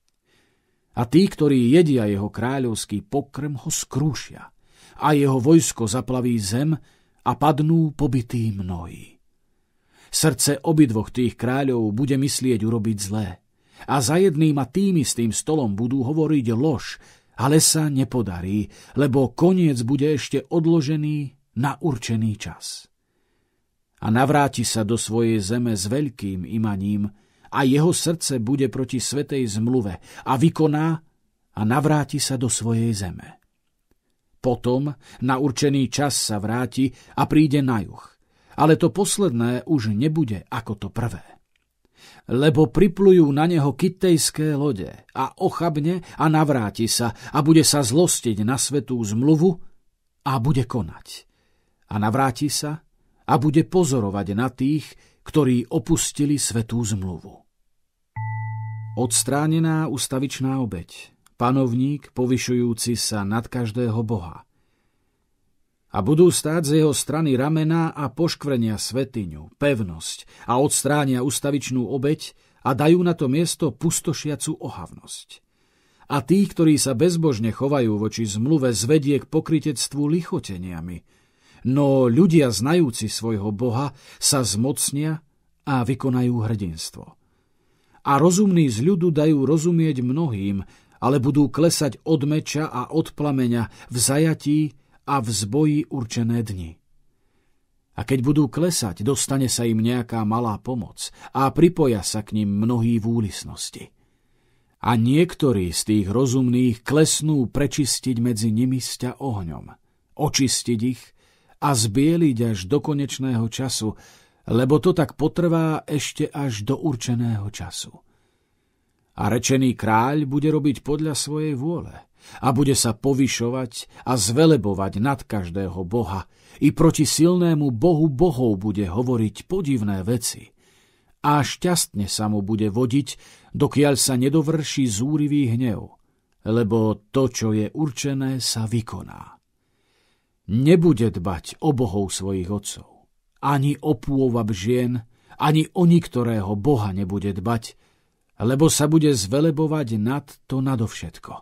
A tí, ktorí jedia jeho kráľovský pokrm, ho skrúšia a jeho vojsko zaplaví zem a padnú pobití mnohí. Srdce obidvoch tých kráľov bude myslieť urobiť zlé a za jedným a tým istým stolom budú hovoriť lož, ale sa nepodarí, lebo koniec bude ešte odložený na určený čas. A navráti sa do svojej zeme s veľkým imaním a jeho srdce bude proti svätej zmluve a vykoná a navráti sa do svojej zeme. Potom na určený čas sa vráti a príde na juh, ale to posledné už nebude ako to prvé. lebo priplujú na neho kittejské lode a ochabne a navráti sa a bude sa zlostiť na svätú zmluvu a bude konať. A navráti sa a bude pozorovať na tých, ktorí opustili svätú zmluvu. Odstránená ustavičná obeť, panovník povyšujúci sa nad každého boha. A budú stáť z jeho strany ramená a poškvrnia svätyňu, pevnosť a odstránia ustavičnú obeť a dajú na to miesto pustošiacu ohavnosť. A tí, ktorí sa bezbožne chovajú voči zmluve, zvedie k pokrytectvu lichoteniami. No ľudia znajúci svojho Boha sa zmocnia a vykonajú hrdinstvo. A rozumní z ľudu dajú rozumieť mnohým, ale budú klesať od meča a od plameňa v zajatí a v zboji určené dni. A keď budú klesať, dostane sa im nejaká malá pomoc a pripoja sa k nim mnohí v úlisnosti. A niektorí z tých rozumných klesnú prečistiť medzi nimi sťa ohňom, očistiť ich a zbieliť až do konečného času, lebo to tak potrvá ešte až do určeného času. A rečený kráľ bude robiť podľa svojej vôle a bude sa povyšovať a zvelebovať nad každého boha. I proti silnému bohu bohov bude hovoriť podivné veci. A šťastne sa mu bude vodiť, dokiaľ sa nedovrší zúrivý hnev, lebo to, čo je určené, sa vykoná. Nebude dbať o bohov svojich otcov, ani o pôvab žien, ani o niktorého boha nebude dbať, lebo sa bude zvelebovať nad to nadovšetko.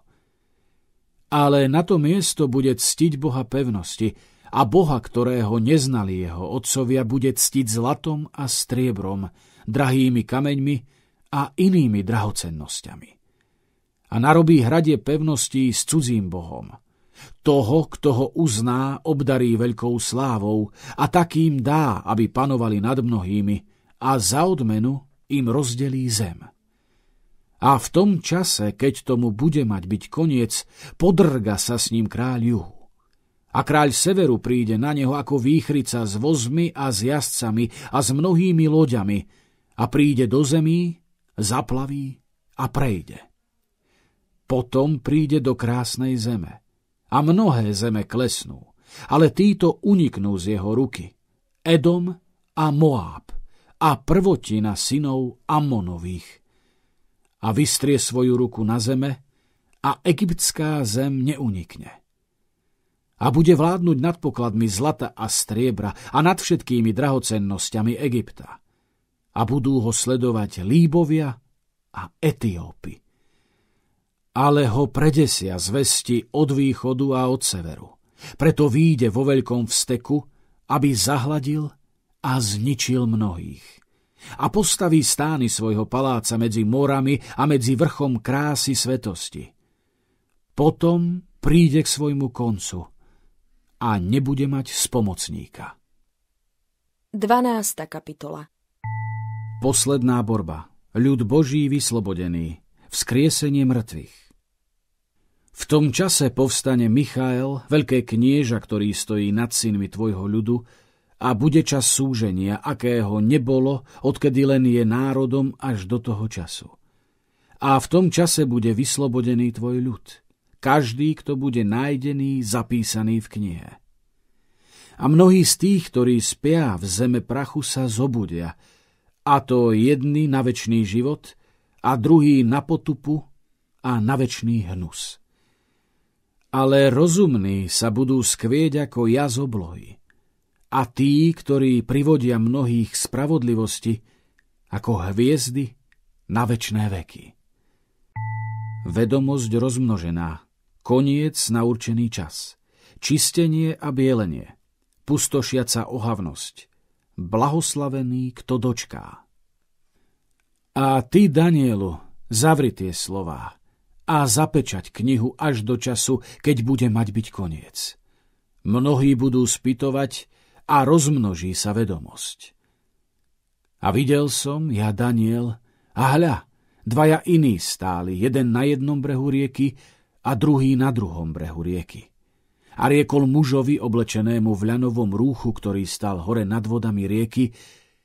Ale na to miesto bude ctiť Boha pevnosti a Boha, ktorého neznali jeho otcovia, bude ctiť zlatom a striebrom, drahými kameňmi a inými drahocennosťami. A narobí hradie pevností s cudzím Bohom. Toho, kto ho uzná, obdarí veľkou slávou a takým dá, aby panovali nad mnohými a za odmenu im rozdelí zem. A v tom čase, keď tomu bude mať byť koniec, podrga sa s ním kráľ juhu. A kráľ severu príde na neho ako výchrica s vozmi a s jazdcami a s mnohými loďami a príde do zemí, zaplaví a prejde. Potom príde do krásnej zeme a mnohé zeme klesnú, ale títo uniknú z jeho ruky. Edom a Moáb a prvotina synov Ammonových. A vystrie svoju ruku na zeme a egyptská zem neunikne. A bude vládnuť nad pokladmi zlata a striebra a nad všetkými drahocennosťami Egypta. A budú ho sledovať Líbovia a Etiópy. Ale ho predesia zvesti od východu a od severu. Preto výjde vo veľkom vsteku, aby zahladil a zničil mnohých. A postaví stány svojho paláca medzi morami a medzi vrchom krásy svetosti. Potom príde k svojmu koncu a nebude mať spomocníka. 12. kapitola. Posledná borba. Ľud Boží vyslobodený. Vzkriesenie mŕtvych. V tom čase povstane Michael, veľké knieža, ktorý stojí nad synmi tvojho ľudu, a bude čas súženia, akého nebolo, odkedy len je národom až do toho času. A v tom čase bude vyslobodený tvoj ľud, každý, kto bude nájdený, zapísaný v knihe. A mnohí z tých, ktorí spia v zeme prachu, sa zobudia, a to jedni na večný život, a druhý na potupu a na večný hnus. Ale rozumní sa budú skvieť ako jaz oblohy, a tí, ktorí privodia mnohých spravodlivosti, ako hviezdy na večné veky. Vedomosť rozmnožená, koniec na určený čas, čistenie a bielenie, pustošiaca ohavnosť, blahoslavený, kto dočká. A ty, Danielu, zavri tie slová a zapečať knihu až do času, keď bude mať byť koniec. Mnohí budú spytovať a rozmnoží sa vedomosť. A videl som, ja Daniel, a hľa, dvaja iní stáli, jeden na jednom brehu rieky a druhý na druhom brehu rieky. A riekol mužovi oblečenému v ľanovom rúchu, ktorý stál hore nad vodami rieky: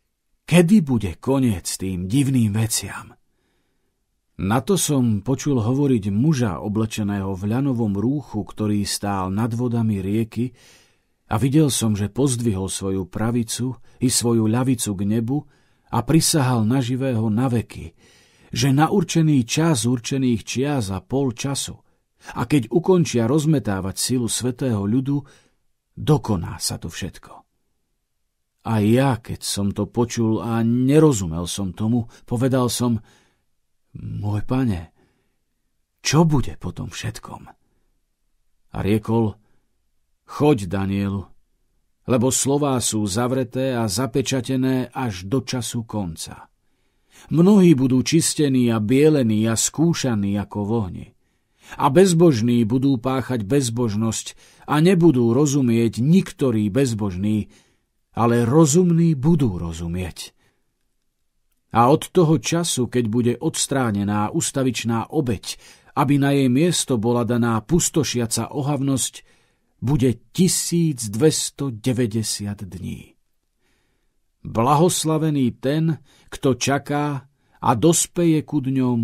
Kedy bude koniec tým divným veciam? Na to som počul hovoriť muža oblečeného v ľanovom rúchu, ktorý stál nad vodami rieky, a videl som, že pozdvihol svoju pravicu i svoju ľavicu k nebu a prisahal na živého na veky, že na určený čas určených čias a pol času, a keď ukončia rozmetávať silu svätého ľudu, dokoná sa to všetko. A ja, keď som to počul a nerozumel som tomu, povedal som: Môj Pane, čo bude po tom všetkom? A riekol: Choď, Danielu, lebo slová sú zavreté a zapečatené až do času konca. Mnohí budú čistení a bielení a skúšaní ako v ohni. A bezbožní budú páchať bezbožnosť a nebudú rozumieť niktorí bezbožní, ale rozumní budú rozumieť. A od toho času, keď bude odstránená ustavičná obeť, aby na jej miesto bola daná pustošiaca ohavnosť, bude 1290 dní. Blahoslavený ten, kto čaká a dospeje ku dňom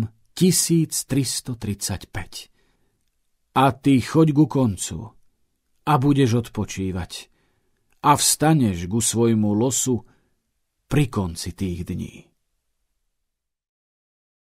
1335. A ty choď ku koncu a budeš odpočívať a vstaneš ku svojmu losu pri konci tých dní.